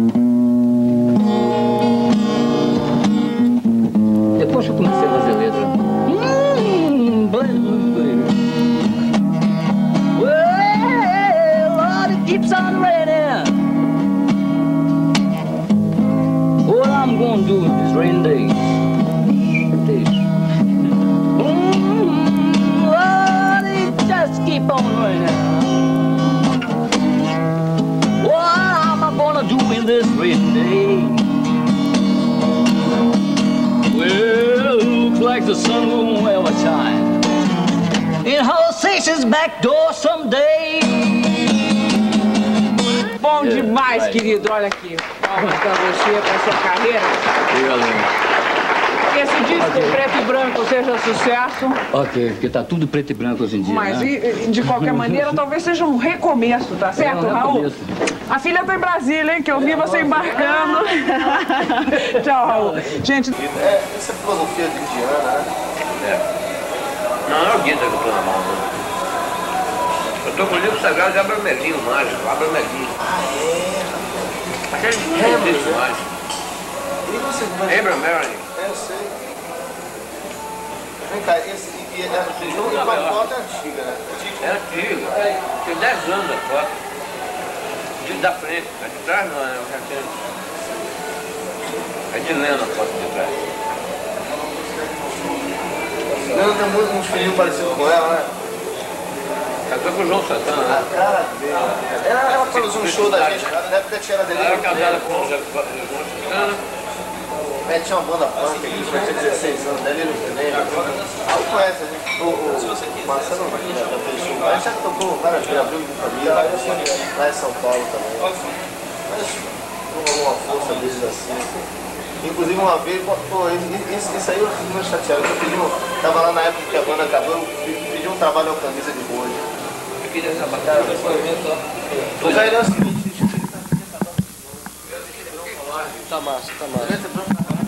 Depois que eu comecei a fazer letra. Hum, well, Lord, it keeps on raining. What I'm gonna do with this rain day? This. Mm, Lord, it just keep on raining. What am I gonna do in this rain day? Well, looks like the sun won't ever shine in Alsatia's back door someday. Bom demais, querido. Olha aqui. Palmas pra você, pra sua carreira. Que esse disco Okay. preto e branco seja sucesso. Ok, porque tá tudo preto e branco hoje em dia, Mas, né? e- e de qualquer maneira, talvez seja um recomeço, tá certo, É um Raul? recomeço. A filha tá em Brasília, hein? Que eu vi você embarcando. Tchau, Raul. Gente, É, essa filosofia de Indiana, né? É. Não, não é o Guita que eu tô na mão, não. Eu tô com o livro sagrado de Abramelin, o mágico, Abramelin. Ah, é? Aquele não existe mais. E você como é? Abraham Merlin. É, eu sei. Vem cá, esse e, e, e, e a foto é antiga, né? É antigo. Tem dez anos a foto. De, da frente, a de trás não, é o recente. É de Lena a foto de trás. Não, tem muito uns filhinhos parecidos com ela, né? Casou com o João Santana, né? A cara dele. Ela, ela produziu um show da gente, na época tinha ela dele. Ela era casada com o João Santana. É, tinha uma banda punk aqui, tinha dezesseis anos, deve ir no cinema. Ah, conhece, a gente, o, o Marcelo já fez show lá, a gente já tocou várias vezes, abriu de família, lá em São Paulo também. Mas não rolou uma força deles assim. Inclusive uma vez, pô, isso, isso aí eu fiquei meio chateado, eu pedi um, tava lá na época que a banda acabou, eu pedi um trabalho na camisa de hoje. Eu queria essa batalha, mas foi mesmo só. O velho é o seguinte, Tá massa, tá massa.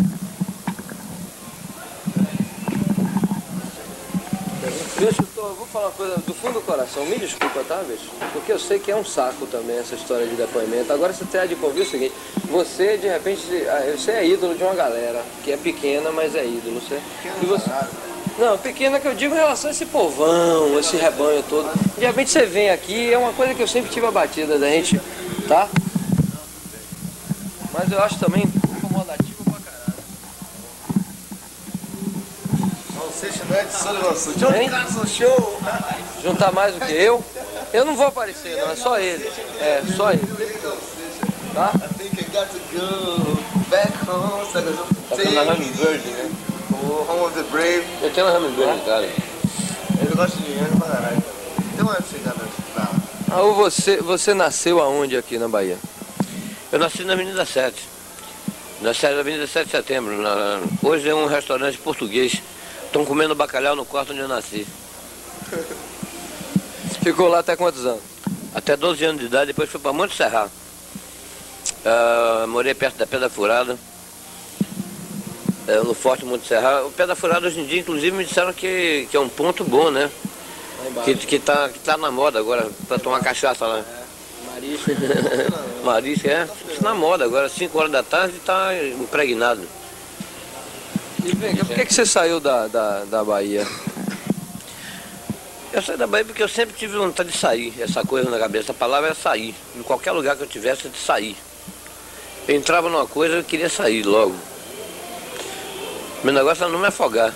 Bicho, eu, tô, eu vou falar uma coisa do fundo do coração, me desculpa, tá, bicho? Porque eu sei que é um saco também essa história de depoimento. Agora você tem de convir o seguinte, você de repente, você é ídolo de uma galera que é pequena, mas é ídolo. Você, e você, não, pequena que eu digo em relação a esse povão, esse rebanho todo. De repente você vem aqui, é uma coisa que eu sempre tive a batida da gente, tá? Mas eu acho também incomodativo pra caralho. Você não é de Sullivan Sul. Johnny Carson Show! Juntar mais do que eu? Eu não vou aparecer, não, é só ele. É, só ele. Tá? I think I got to go back home. Tá com a Hummingbird, né? O Home of the Brave. Eu tenho uma Hummingbird, cara. Eu gosto de Indiana pra caralho. Tem uma chegada pra lá. Ah, você, você nasceu aonde aqui na Bahia? Eu nasci na Avenida sete. Nasci na Avenida sete de Setembro. Na, hoje é um restaurante português. Estão comendo bacalhau no quarto onde eu nasci. Ficou lá até quantos anos? Até doze anos de idade, depois fui para Monte Serra. Uh, morei perto da Pedra Furada, uh, no Forte Monte Serra. O Pedra Furada hoje em dia, inclusive, me disseram que, que é um ponto bom, né? Que, que, tá, que tá na moda agora, para tomar cachaça lá. Marisco. Marisco, é. Isso na moda agora, cinco horas da tarde está impregnado. E vem, por que, que você saiu da, da, da Bahia? Eu saí da Bahia porque eu sempre tive vontade de sair, essa coisa na cabeça. A palavra é sair. Em qualquer lugar que eu tivesse, de sair. Eu entrava numa coisa, eu queria sair logo. Meu negócio era não me afogar.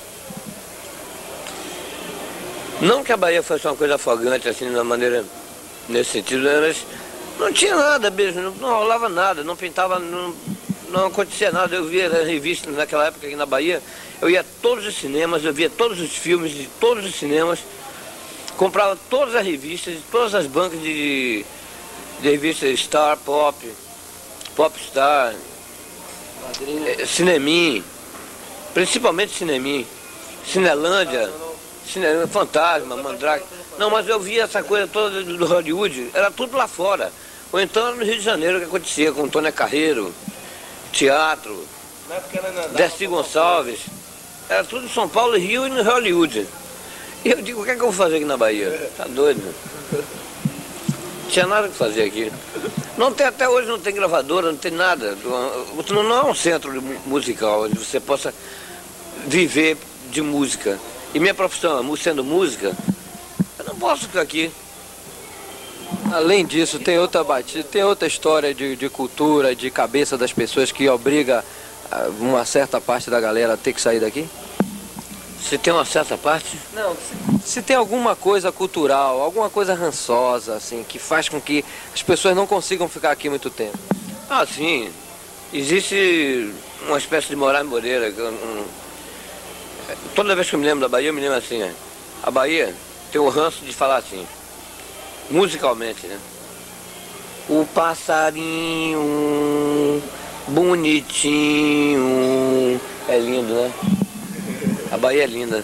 Não que a Bahia fosse uma coisa afogante, assim, da maneira, nesse sentido, mas Não tinha nada mesmo, não, não rolava nada, não pintava, não, não acontecia nada. Eu via revistas naquela época aqui na Bahia, eu ia a todos os cinemas, eu via todos os filmes de todos os cinemas, comprava todas as revistas, de todas as bancas de, de revistas Star, Pop, Popstar, é, Cinemim, principalmente Cinemim, Cinelândia, Cine, Fantasma, Mandrake. Não, mas eu via essa coisa toda do Hollywood, era tudo lá fora. Ou então era no Rio de Janeiro que acontecia, com Tônia Carreiro, teatro, Dercy Gonçalves. Era tudo em São Paulo, Rio e no Hollywood. E eu digo, o que é que eu vou fazer aqui na Bahia? Tá doido? Não tinha nada que fazer aqui. Não tem, até hoje não tem gravadora, não tem nada. Não é um centro musical onde você possa viver de música. E minha profissão, sendo música, eu não posso ficar aqui. Além disso, tem outra batida, tem outra história de, de cultura, de cabeça das pessoas que obriga uma certa parte da galera a ter que sair daqui? Se tem uma certa parte? Não, se, se tem alguma coisa cultural, alguma coisa rançosa, assim, que faz com que as pessoas não consigam ficar aqui muito tempo. Ah, sim. Existe uma espécie de Moraes Moreira. Um, toda vez que eu me lembro da Bahia, eu me lembro assim, né? A Bahia tem o ranço de falar assim, musicalmente, né? O passarinho bonitinho, é lindo, né? A Bahia é linda.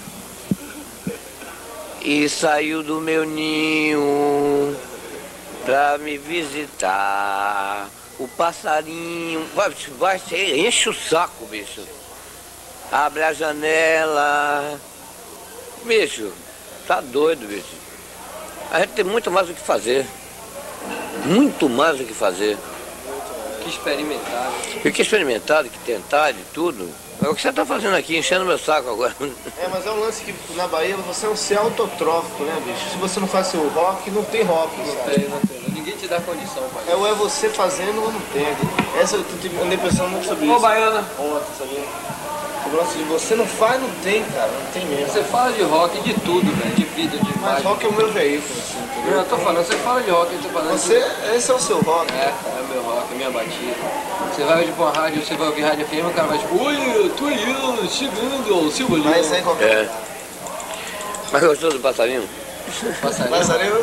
E saiu do meu ninho pra me visitar. O passarinho, vai, vai enche o saco, bicho. Abre a janela. Bicho, tá doido, bicho. A gente tem muito mais o que fazer. Muito mais o que fazer. Que experimentar. E que experimentar, que tentar, de tudo. É o que você está fazendo aqui, enchendo meu saco agora. É, mas é um lance que na Bahia você é um ser autotrófico, né, bicho? Se você não faz seu rock, não tem rock. Não sabe? tem, não tem. Ninguém te dá condição, pai. É, ou é você fazendo ou não tem. Essa eu andei pensando muito sobre Ô, isso. Baiana. Ontem, sabia? O lance de você não faz, não tem, cara. Não tem mesmo. Você fala de rock, de tudo, velho. De vida, de Mas imagem. rock é o meu veículo, assim, entendeu? Não, eu tô falando, você fala de rock, eu tô falando Você, de... esse é o seu rock. É, cara, é o meu rock, é a minha batida. Você vai hoje pra uma rádio, você vai ouvir rádio F M, o cara vai tipo, oi, tô aí, chegando, Silvio Leão. Mas é em qualquer É. Mas gostou do passarinho? Passarinho. Passarinho.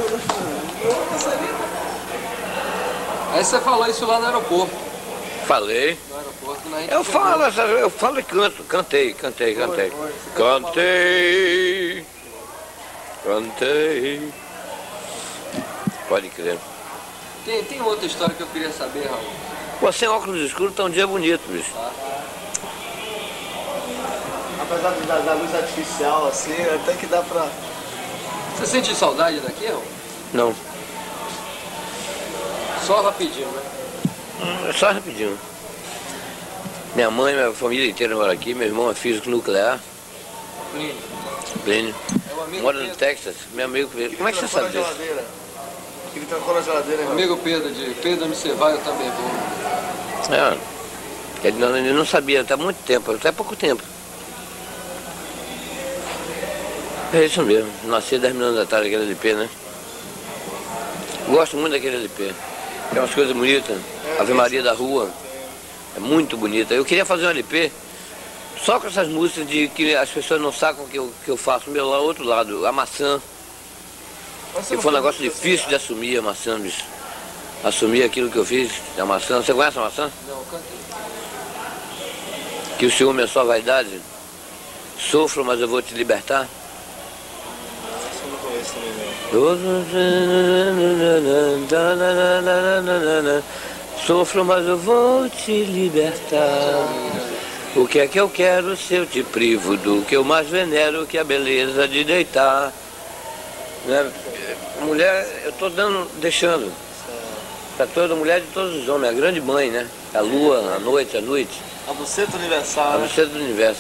Aí você falou isso lá no aeroporto. Falei. No aeroporto, na Eu falo, eu falo e canto, cantei, cantei, cantei. Cantei, cantei. Pode crer. Tem, tem outra história que eu queria saber, Raul. Pô, sem óculos escuros tá um dia bonito, bicho. Apesar da, da luz artificial, assim, até que dá pra... Você sente saudade daqui, Raul? Não, Só rapidinho, né? é só rapidinho. Minha mãe, minha família inteira mora aqui, meu irmão é físico nuclear. Plínio. Plínio. É um amigo Mora no Pedro. Texas, meu amigo. Como é que você sabe disso? Que ele trancou na geladeira, irmão. Amigo Pedro, de Pedro onde você vai, eu também vou. É, ele não, ele não sabia, até muito tempo, até pouco tempo. É isso mesmo, nasci dez mil anos atrás daquele L P, né? Gosto muito daquele L P. Tem umas coisas bonitas. Ave Maria da Rua. É muito bonita. Eu queria fazer um L P só com essas músicas de que as pessoas não sacam que eu, que eu faço. Meu lá, outro lado, a maçã. Que foi um negócio difícil de assumir a maçã, bicho. Assumir aquilo que eu fiz, a maçã. Você conhece a maçã? Não, cantei. Que o ciúme é só vaidade. Sofro, mas eu vou te libertar. Eu não conheço também, não. Sofro, mas eu vou te libertar. O que é que eu quero se eu te privo do que eu mais venero, que é a beleza de deitar? Né? Mulher, eu estou dando, deixando para toda mulher de todos os homens, a grande mãe, né? A lua, a noite, a noite. A buceta universal, A né? buceta do universo.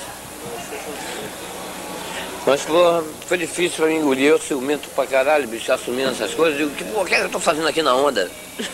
Mas, porra, foi difícil pra mim engolir. Eu ciumento pra caralho, bicho, assumindo essas coisas. Eu digo, que, pô, o que é que eu tô fazendo aqui na onda?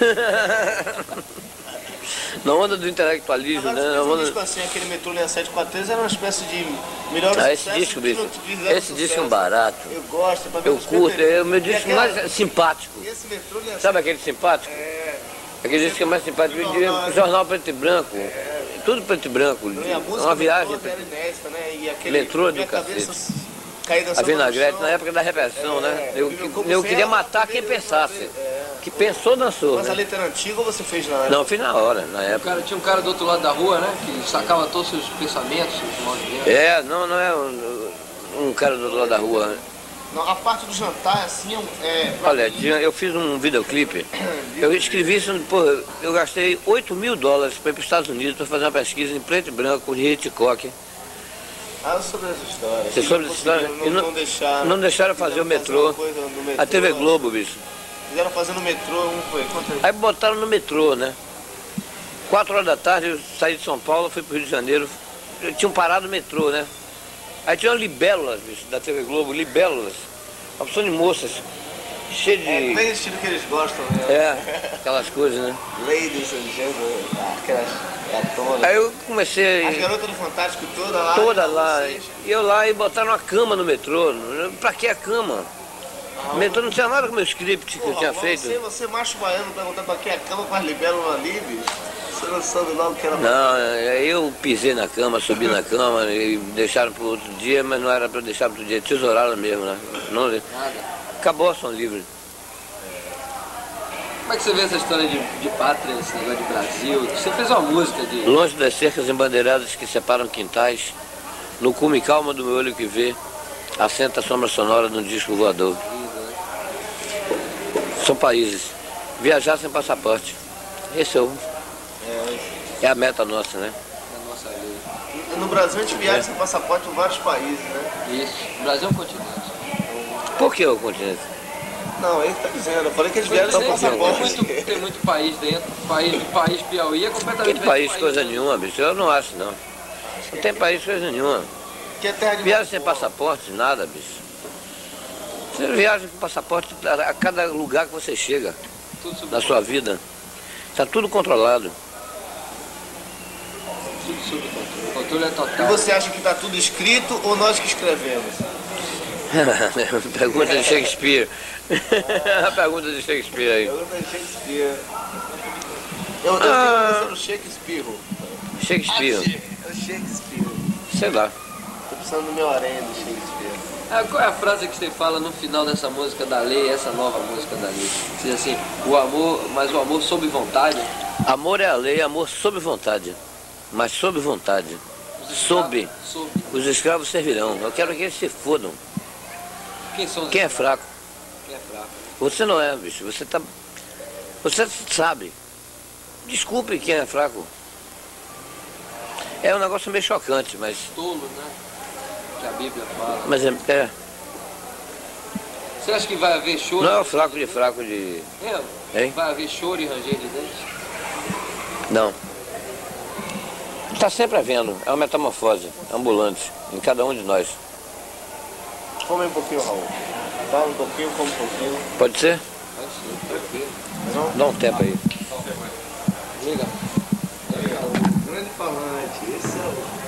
Na onda do intelectualismo, Agora, né? Na você fez um onda... disco assim, aquele Metrô sete quatro quatro três era uma espécie de melhor Ah, esse sucesso disco, que bicho, não fizeram esse disco é sucesso. um barato. Eu gosto, é pra ver Eu os curto, perfeitos. é o meu E disco aquela- mais simpático. E esse Metrô Sabe aquele simpático? É. Aquele disco que é mais simpático, eu diria, jornal preto e branco. Tudo preto e branco. Uma viagem. Inédita, né? E aquele, metrô do cacete. A Vinagrete, na época da repressão, né? Eu, eu queria matar quem pensasse. Que pensou, dançou. Mas né? a letra era antiga ou você fez na época? Não, fiz na hora, na época. Cara, tinha um cara do outro lado da rua, né? Que sacava todos os seus pensamentos, seus movimentos. É, não, não é um, um cara do outro lado da rua. Né? Não, a parte do jantar, assim, é... Olha, tinha, eu fiz um videoclipe. Eu escrevi isso, pô, eu gastei oito mil dólares para ir para os Estados Unidos para fazer uma pesquisa em preto e branco de Hitchcock. Ah, sobre essa história. Você soube dessa história? Não, e não, não deixaram, não deixaram fazer o metrô. metrô. A T V Globo, bicho. Fizeram fazer no metrô, um foi. Quanto... Aí botaram no metrô, né? Quatro horas da tarde eu saí de São Paulo, fui pro Rio de Janeiro. Tinham parado o metrô, né? Aí tinha uma libélulas, bicho, da T V Globo, libélulas. Uma opção de moças, cheia de... É bem o estilo que eles gostam, né? É, aquelas coisas, né? Ladies and gentlemen, aquelas gatonas. Aí eu comecei... As garotas do Fantástico toda lá. Toda lá. E eu lá e botaram uma cama no metrô. Pra que a cama? O metrô não tinha nada com o meu script que Porra, eu tinha mas feito. Você, você macho baiano, perguntando pra que a cama com as libélulas ali, bicho? Você não sabe logo que era... Não, aí eu pisei na cama, subi na cama e deixaram pro outro dia, mas não era pra deixar pro outro dia, tesouraram mesmo, né? Não, acabou a ação livre. Como é que você vê essa história de, de pátria, esse negócio de Brasil? Você fez uma música de... Longe das cercas embandeiradas que separam quintais, no cume calma do meu olho que vê, assenta a sombra sonora de um disco voador. São países. Viajar sem passaporte. Esse é o... É a meta nossa, né? Na nossa lei. No Brasil a gente viaja é. sem passaporte em vários países, né? Isso. O Brasil é um continente. Por que o continente? Não, ele tá dizendo. Eu falei que eles viajam sem passaporte. Tem muito, tem muito país dentro. País, país Piauí é completamente... Que país, coisa nenhuma, bicho. Eu não acho, não. Não tem país, coisa nenhuma. Que é terra de viagem sem passaporte, nada, bicho. Você viaja com passaporte a cada lugar que você chega na sua vida. Está tudo controlado. Tudo sob controle. O controle é total. E você acha que está tudo escrito ou nós que escrevemos? Pergunta de Shakespeare. A pergunta de Shakespeare aí. Pergunta de Shakespeare. Eu, eu ah. tenho que ser o Shakespeare. Shakespeare. É o Shakespeare. Sei lá. Tô precisando do meu aranha do Shakespeare. Ah, qual é a frase que você fala no final dessa música da lei, essa nova música da lei? Diz assim, o amor, mas o amor sob vontade? Amor é a lei, amor sob vontade. Mas sob vontade. Sob. Sob. Os escravos servirão. Eu quero que eles se fodam. Quem são os Quem é fraco? Quem é fraco? Você não é, bicho. Você tá... Você sabe. Desculpe quem é fraco. É um negócio meio chocante, mas... Tolo, né? Que a Bíblia fala. Mas é... é. Você acha que vai haver choro? Não é o fraco de fraco de... É? Hein? Vai haver choro e ranger de dentes? Não. Está sempre havendo. É uma metamorfose ambulante em cada um de nós. Come um pouquinho, Raul. Fala um pouquinho, come um pouquinho. Pode ser? Pode ser, tranquilo. Não? Dá um tempo aí. Liga. Grande falante. Esse é o...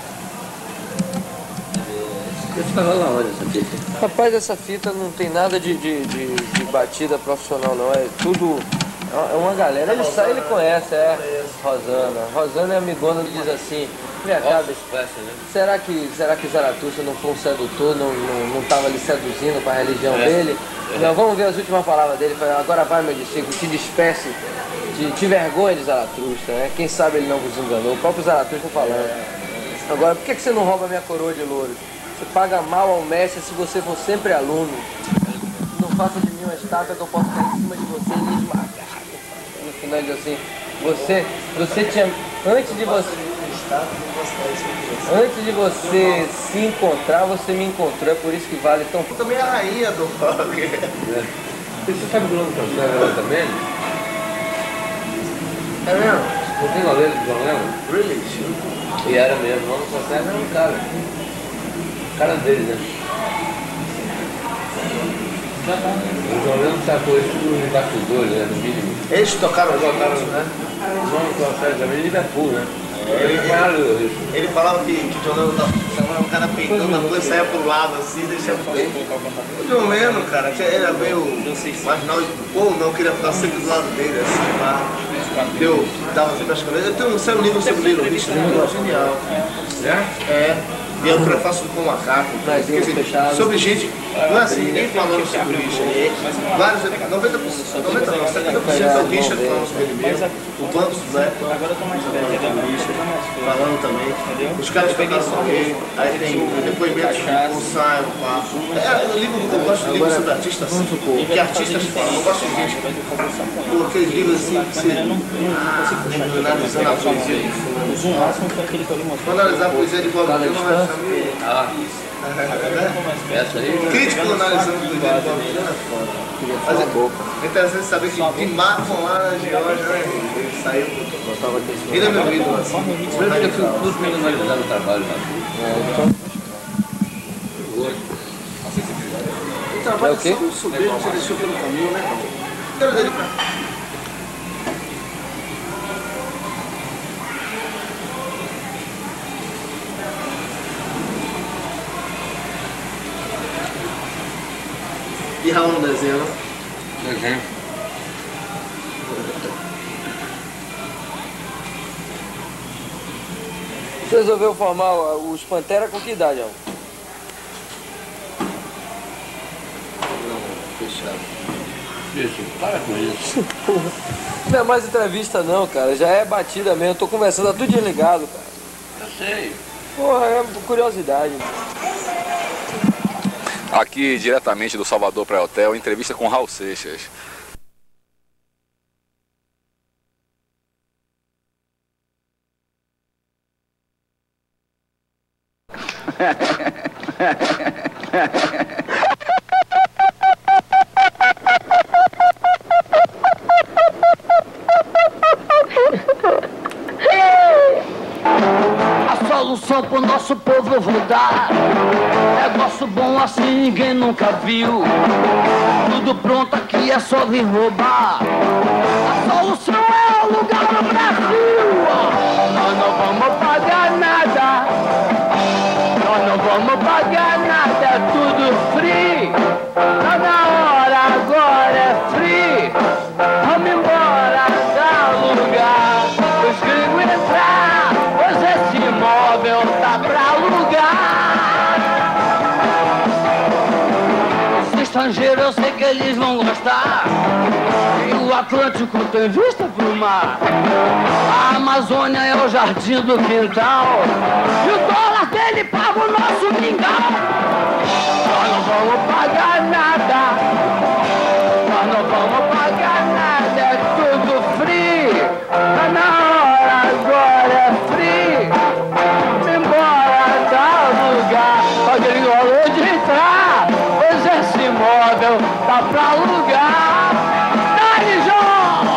Você estava lá onde essa fita? Rapaz, essa fita não tem nada de, de, de, de batida profissional não, é tudo, é uma galera, ele sabe, ele conhece, é Rosana. Rosana é amigona, diz assim, minha cara, será que, será que Zaratustra não foi um sedutor, não não estava ali seduzindo com a religião é. dele? É. Não, vamos ver as últimas palavras dele, agora vai meu discípulo, te despece, te, te vergonha de Zaratustra, né? Quem sabe ele não vos enganou, o próprio Zaratustra falando. Agora, por que, que você não rouba minha coroa de louros? Você paga mal ao mestre se você for sempre aluno. Não faça de mim uma estátua que eu possa cair em cima de você e lhe esmagar. No final diz assim, você, você tinha, antes de você, antes de você se encontrar, você me encontrou, é por isso que vale tão... Eu também é a rainha do rock. É. Você sabe do nome do cantor também? É mesmo? Não tem goleiro de João Lema? Really? E era mesmo, o nome do cantor era um cara. O cara dele, né? O João Lema sacou isso tudo no bastidores, né? No mínimo. Eles tocaram Eles tocaram, né? O nome do cantor também, Liverpool, né? Ele, ele, ele falava que, que o John Lennon chamava o cara peitando na coisa, saia pro lado assim, deixava o John Lennon, cara, ele era meio marginal, ou não queria ficar sempre do lado dele, assim, lá. que eu dava sempre as coisas. Eu tenho um sério livro sobre Little Richard, genial. Né? É. E é o prefácio do Pão Macaco. Sobre gente, não é assim, ninguém falando sobre o Richard. Vários, noventa por cento, noventa por cento, setenta por cento é o Richard falando sobre ele mesmo. O Banco Zé falando também. Os caras pegam sobre ele. Aí tem depoimentos com o Simon, o Papo. É um livro que eu gosto de livros sobre artistas assim. Que artistas falam. Eu gosto de gente com aqueles livros assim que você analisando a poesia de fulano. Vou analisar a poesia de Bob Dylan. Ah, essa aí? Crítico analisando o poesia de Bob Dylan é foda. É interessante saber que de Marlon lá na Geórgia, né? Ele saiu. Ele é meu ídolo, assim. Primeiro que eu fico tudo bem analisado o trabalho, né? O trabalho é sempre subir, você deixou pelo caminho, né? Quero dedicar. E Raul no desenho, né? Desenho. Você resolveu formar os Pantera com que idade, Raul? Não, fechado. Isso, para com isso. Não é mais entrevista não, cara. Já é batida mesmo. Tô conversando, tá tudo desligado, cara. Eu sei. Porra, é curiosidade. Aqui, diretamente do Salvador Praia Hotel, entrevista com Raul Seixas. A solução pro nosso povo eu vou dar. Negócio bom assim ninguém nunca viu. Tudo pronto aqui é só vir roubar. A solução é o lugar no Brasil. Nós não vamos pagar nada. Nós não vamos pagar nada. É tudo free. Tá na hora, agora é free. Vamos embora, dá lugar. Os gringos entrar. Pois esse imóvel tá pra alugar. Os estrangeiros eu sei que eles vão gostar. E o Atlântico tem vista pro mar. A Amazônia é o jardim do quintal. E o dólar dele paga o nosso mingau. Nós não vamos pagar nada. Nós não vamos pagar nada. É tudo free. Tá na hora, agora é free. Vamos embora, dá lugar. Só que ele rolou de entrar. Pois esse imóvel tá pra alugar. Dá-lhe, João!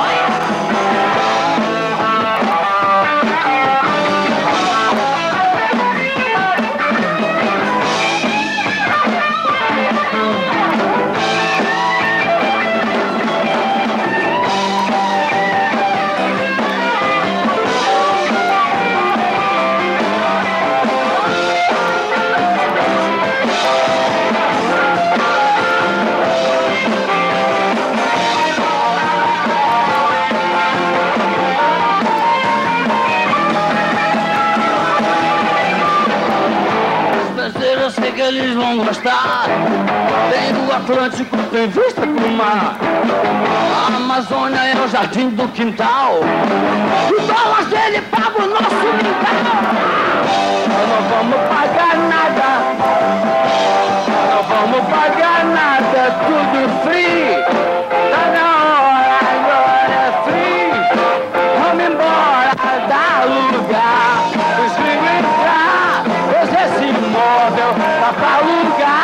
Eu sei que eles vão gostar. Tem o Atlântico, tem vista pro mar. A Amazônia é o jardim do quintal. O dólar dele paga o nosso quintal. Nós não vamos pagar nada. Nós não vamos pagar nada. É tudo free. Tá na hora, agora é free. Vamos embora, dá lugar. Os gringos entrar. Pois esse imóvel tá pra alugar.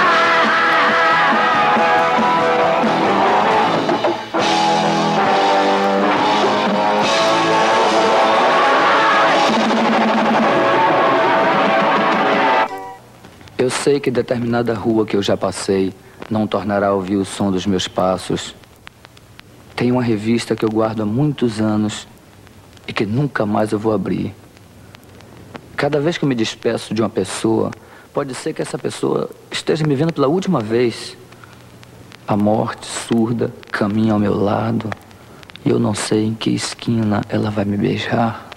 Eu sei que determinada rua que eu já passei não tornará a ouvir o som dos meus passos. Tem uma revista que eu guardo há muitos anos e que nunca mais eu vou abrir. Cada vez que eu me despeço de uma pessoa, pode ser que essa pessoa esteja me vendo pela última vez. A morte surda caminha ao meu lado Eu não sei em que esquina ela vai me beijar.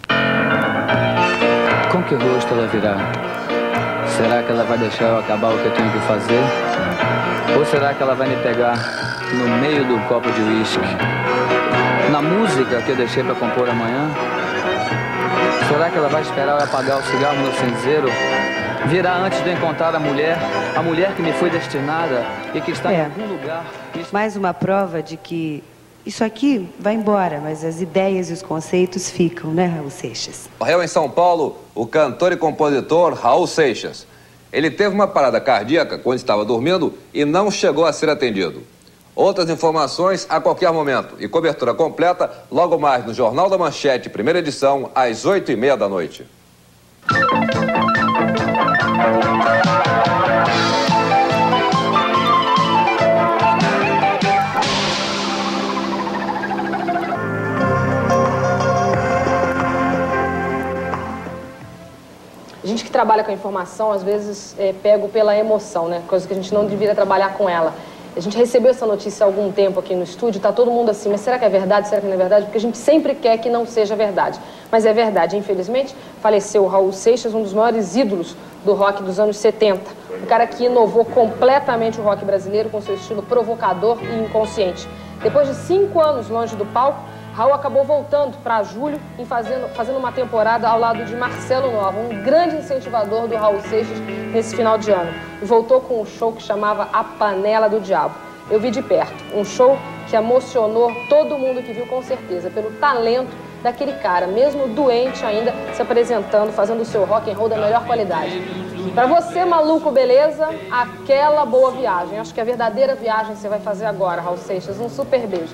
Com que rosto ela virá? Será que ela vai deixar eu acabar o que eu tenho que fazer? Ou será que ela vai me pegar no meio do copo de uísque? Na música que eu deixei para compor amanhã? Será que ela vai esperar eu apagar o cigarro no cinzeiro? Virá antes de encontrar a mulher, a mulher que me foi destinada e que está é. em algum lugar. Isso... Mais uma prova de que isso aqui vai embora, mas as ideias e os conceitos ficam, né, Raul Seixas? Morreu em São Paulo o cantor e compositor Raul Seixas. Ele teve uma parada cardíaca quando estava dormindo e não chegou a ser atendido. Outras informações a qualquer momento e cobertura completa logo mais no Jornal da Manchete, primeira edição, às oito e meia da noite. A gente que trabalha com a informação, às vezes é pego pela emoção, né? Coisa que a gente não deveria trabalhar com ela. A gente recebeu essa notícia há algum tempo aqui no estúdio, tá todo mundo assim, mas será que é verdade, será que não é verdade? Porque a gente sempre quer que não seja verdade. Mas é verdade, infelizmente, faleceu o Raul Seixas, um dos maiores ídolos do rock dos anos setenta. Um cara que inovou completamente o rock brasileiro com seu estilo provocador e inconsciente. Depois de cinco anos longe do palco, Raul acabou voltando para julho e fazendo, fazendo uma temporada ao lado de Marcelo Nova, um grande incentivador do Raul Seixas nesse final de ano. E voltou com um show que chamava A Panela do Diabo. Eu vi de perto, um show que emocionou todo mundo que viu com certeza, pelo talento daquele cara, mesmo doente ainda, se apresentando, fazendo o seu rock and roll da melhor qualidade. Para você, maluco, beleza? Aquela boa viagem. Acho que a verdadeira viagem você vai fazer agora, Raul Seixas. Um super beijo.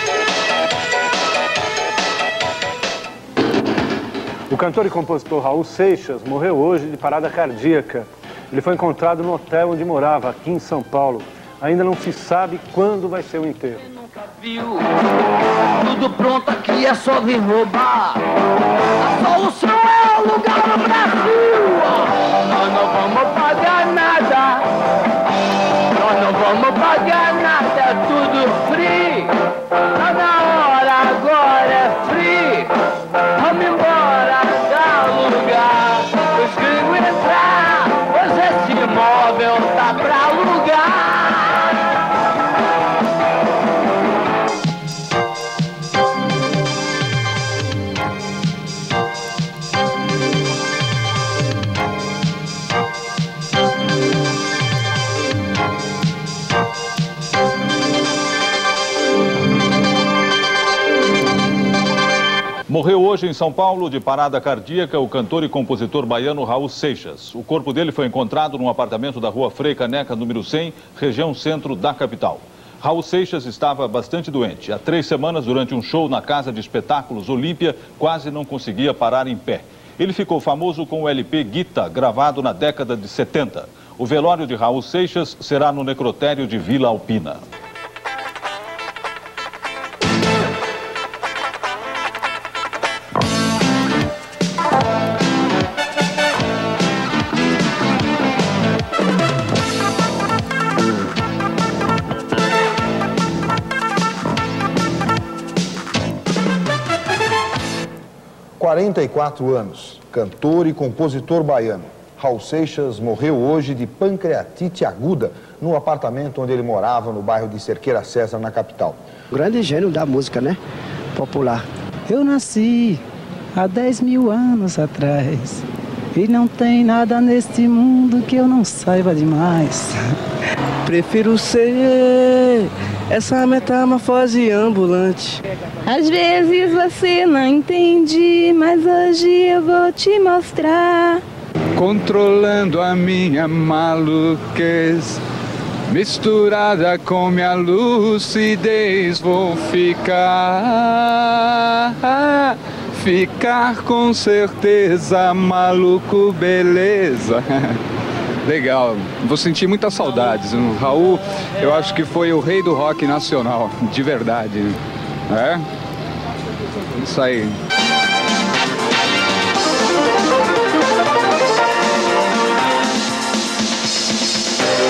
O cantor e compositor Raul Seixas morreu hoje de parada cardíaca. Ele foi encontrado no hotel onde morava, aqui em São Paulo. Ainda não se sabe quando vai ser o enterro. Viu? Tudo pronto aqui, é só vir roubar. A solução é o lugar no Brasil. Nós não vamos pagar nada. Nós não vamos pagar nada, é tudo free. Tá na hora, agora é free. Vamos embora, dá lugar. Os gringos entrar, pois esse imóvel tá pra alugar. Morreu hoje em São Paulo de parada cardíaca o cantor e compositor baiano Raul Seixas. O corpo dele foi encontrado num apartamento da rua Frei Caneca, número cem, região centro da capital. Raul Seixas estava bastante doente. Há três semanas, durante um show na Casa de Espetáculos Olímpia, quase não conseguia parar em pé. Ele ficou famoso com o L P Guita, gravado na década de setenta. O velório de Raul Seixas será no necrotério de Vila Alpina. quarenta e quatro anos, cantor e compositor baiano. Raul Seixas morreu hoje de pancreatite aguda no apartamento onde ele morava, no bairro de Cerqueira César, na capital. Grande gênio da música, né? Popular. Eu nasci há dez mil anos atrás e não tem nada neste mundo que eu não saiba demais. Prefiro ser essa metamorfose ambulante. Às vezes você não entende, mas hoje eu vou te mostrar. Controlando a minha maluquez, misturada com minha lucidez, vou ficar, ficar com certeza, maluco, beleza. Legal, vou sentir muitas saudades. O Raul, eu acho que foi o rei do rock nacional, de verdade. É? Isso aí.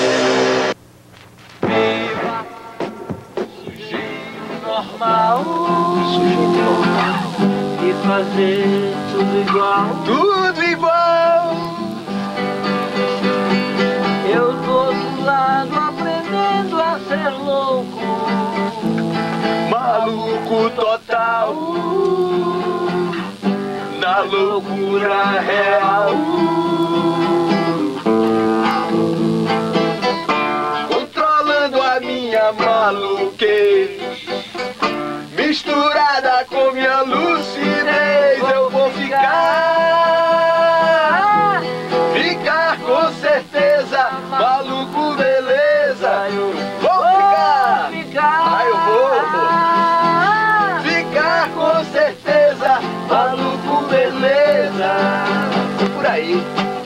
Viva, normal. e fazer tudo igual. Tudo igual. Eu do outro lado aprendendo a ser louco, maluco total, na loucura real. Controlando a minha maluquez, misturada com minha lucidez, eu vou ficar, ficar com certeza, maluco beleza, vou ficar, aí eu vou, ficar com certeza, maluco beleza, por aí.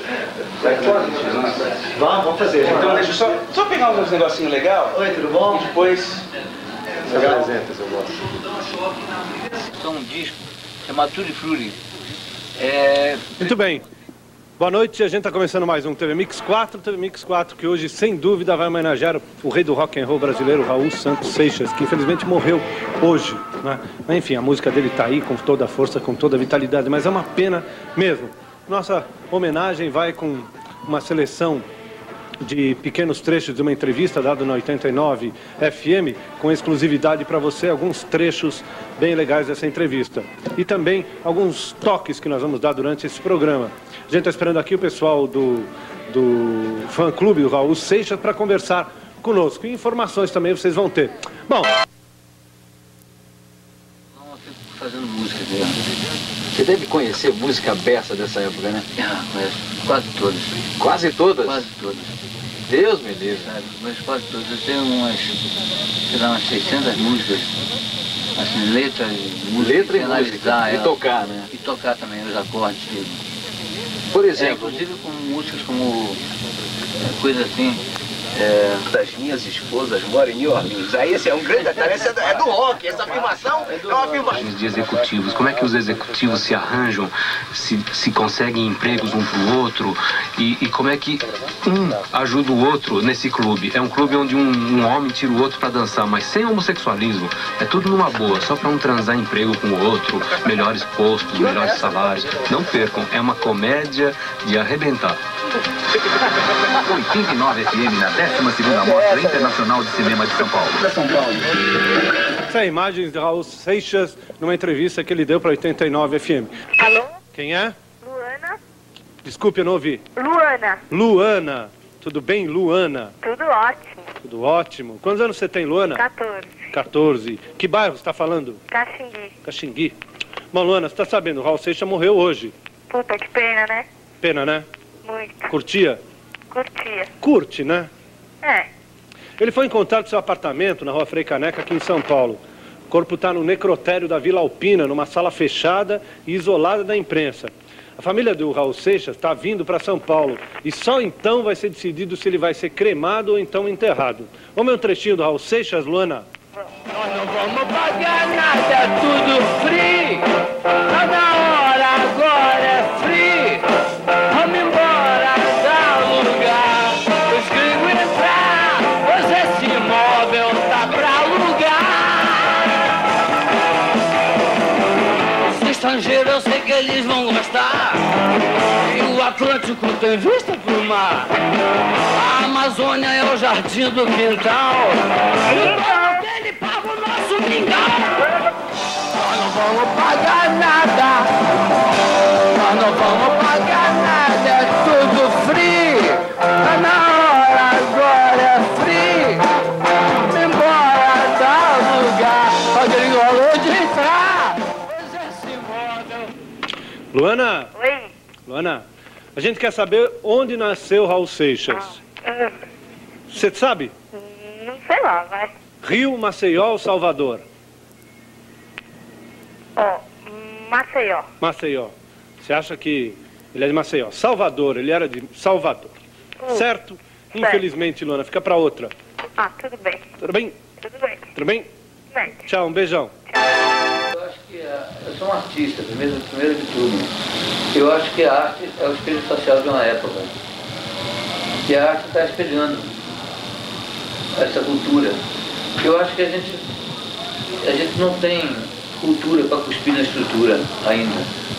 Vamos, vamos fazer. Então deixa eu só, só pegar uns negocinhos legais. Oi, tudo bom? E depois... Você apresenta, eu gosto. É um disco chamado Tutti Frutti. É... Muito bem. Boa noite, a gente está começando mais um T V Mix quatro, T V Mix quatro que hoje, sem dúvida, vai homenagear o rei do rock and roll brasileiro, Raul Santos Seixas, que infelizmente morreu hoje, né? Mas, enfim, a música dele está aí com toda a força, com toda a vitalidade, mas é uma pena mesmo. Nossa homenagem vai com uma seleção de pequenos trechos de uma entrevista dada na oitenta e nove F M, com exclusividade para você, alguns trechos bem legais dessa entrevista. E também alguns toques que nós vamos dar durante esse programa. A gente está esperando aqui o pessoal do, do fã-clube do Raul Seixas para conversar conosco. E informações também vocês vão ter. Bom... Fazendo música dele. Você deve conhecer música beça dessa época, né? Ah, conheço. Quase todas. Quase todas? Quase todas. Deus me livre. Sabe? Mas quase todas. Eu tenho umas, sei lá, umas seiscentas músicas. Assim, letra e música. Letra e música. E ela. tocar, né? E tocar também, os acordes. Por exemplo? É, inclusive com músicas como coisa assim. É, das minhas esposas moram em New Orleans. Aí esse é um grande detalhe, esse é do, é do rock, essa afirmação é, é uma afirmação. De executivos, como é que os executivos se arranjam, se, se conseguem empregos um para o outro e, e como é que um ajuda o outro nesse clube? É um clube onde um, um homem tira o outro para dançar, mas sem homossexualismo, é tudo numa boa, só para um transar emprego com o outro, melhores postos, melhores salários. Não percam, é uma comédia de arrebentar. oitenta e nove F M na décima segunda Mostra Internacional de Cinema de São Paulo. São Paulo. Essa é a imagem de Raul Seixas numa entrevista que ele deu para oitenta e nove F M. Alô? Quem é? Luana. Desculpe, eu não ouvi. Luana. Luana. Tudo bem, Luana? Tudo ótimo. Tudo ótimo. Quantos anos você tem, Luana? quatorze. quatorze. Que bairro você está falando? Caxingui. Caxingui. Bom, Luana, você está sabendo, o Raul Seixas morreu hoje. Puta, que pena, né? Pena, né? Muito. Curtia? Curtia. Curte, né? É. Ele foi encontrado no seu apartamento na Rua Frei Caneca, aqui em São Paulo. O corpo está no necrotério da Vila Alpina, numa sala fechada e isolada da imprensa. A família do Raul Seixas está vindo para São Paulo e só então vai ser decidido se ele vai ser cremado ou então enterrado. Vamos ver um trechinho do Raul Seixas, Luana? Nós não vamos pagar nada, é tudo free. Tá na hora, agora é free. Vamos embora, dá lugar. Os gringos entrar, pois esse imóvel tá pra alugar. Os estrangeiros eu sei que eles vão gostar. E o Atlântico tem vista pro mar. A Amazônia é o jardim do quintal. Então ele paga o nosso mingau. Nós não vamos pagar nada. Nós não vamos pagar nada. É tudo free. Tá na hora, agora é free. Vamos embora, dá lugar. O gringolô de entrar. Pois esse imóvel. Luana? Oi. Luana, a gente quer saber onde nasceu Raul Seixas. Você sabe? Não sei lá, vai. Rio, Maceió ou Salvador? Ó, Maceió. Maceió. Você acha que ele é de Maceió? Salvador, ele era de Salvador. Hum. Certo? Infelizmente, Luana, fica pra outra. Ah, tudo bem. Tudo bem? Tudo bem. Tudo bem? Bem. Tchau, um beijão. Eu acho que a, eu sou um artista, primeiro, primeiro de tudo. Eu acho que a arte é o espelho social de uma época. E a arte está espelhando essa cultura. Eu acho que a gente, a gente não tem cultura para cuspir na estrutura ainda.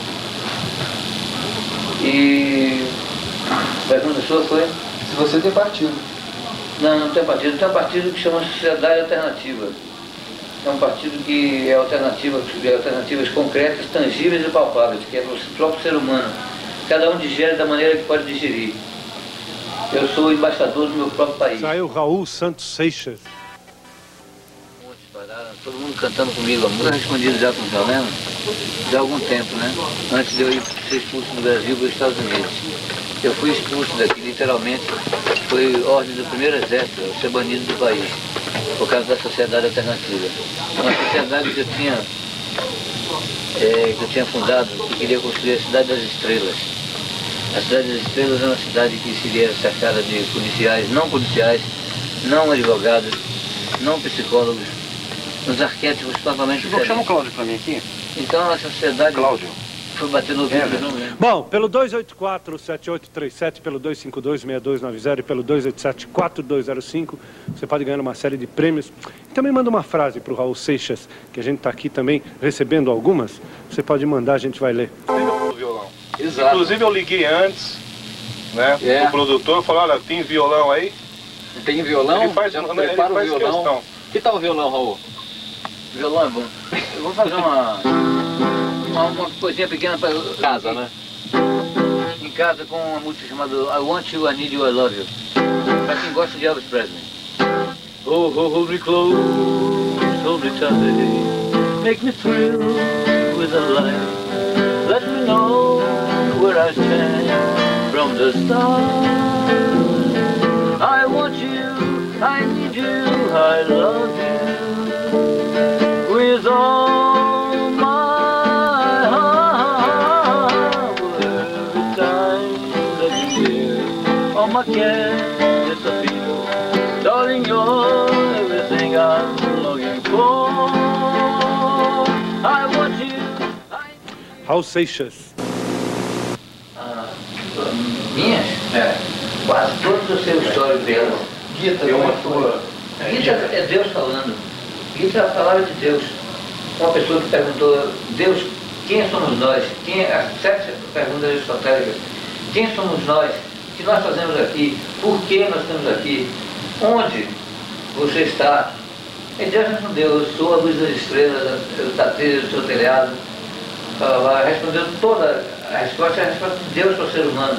E a pergunta sua foi? Se você tem partido. Não, não tem partido. Tem um partido que chama Sociedade Alternativa. É um partido que é alternativa, é alternativas concretas, tangíveis e palpáveis, que é para o próprio ser humano. Cada um digere da maneira que pode digerir. Eu sou o embaixador do meu próprio país. Saiu Raul Santos Seixas. Todo mundo cantando comigo a música, escondido já com o violão, já há algum tempo, né? Antes de eu ir ser expulso do Brasil para os Estados Unidos. Eu fui expulso daqui, literalmente, foi ordem do primeiro exército, eu ser banido do país, por causa da Sociedade Alternativa. Uma sociedade que eu tinha, é, que eu tinha fundado, que queria construir a Cidade das Estrelas. A Cidade das Estrelas é uma cidade que seria cercada de policiais, não policiais, não advogados, não psicólogos, uns arquétipos totalmente diferentes. Chama o Cláudio para mim aqui. Então a sociedade Cláudio. foi bater no ouvido, é, não lembro. Bom, pelo dois oito quatro, sete oito três sete, pelo dois cinco dois, seis dois nove zero e pelo dois oito sete, quatro dois zero cinco, você pode ganhar uma série de prêmios. E também manda uma frase para o Raul Seixas, que a gente está aqui também recebendo algumas. Você pode mandar, a gente vai ler. Violão. Exato. Inclusive eu liguei antes, né, é. o produtor, falou, olha, tem violão aí? Tem violão? Ele faz, Já ele prepara faz o violão. questão. Que tal o violão, Raul? O violão é bom. Eu vou fazer uma, uma, uma coisinha pequena para casa, né? Em casa com uma música chamada I Want You, I Need You, I Love You. Para quem gosta de Elvis Presley. Oh, oh, hold me close, hold me tight, make me thrill with the light. Let me know where I stand from the start. I want you, I need you, I love you with all my heart. Every time that you hear all my cares disappear, darling, you're everything I'm longing for. I want you. Raul Seixas. Ah, minhas? É. Quase todos eu sei o histórico delas. Gita é uma tua. Gita é Deus falando. Gita é a palavra de Deus. Uma pessoa que perguntou, Deus, quem somos nós? Quem é, as sete perguntas aristotélicas. Quem somos nós? O que nós fazemos aqui? Por que nós estamos aqui? Onde você está? E Deus respondeu, eu sou a luz das estrelas, eu tatei do seu telhado. Ela respondeu toda a resposta, é a resposta de Deus para o ser humano.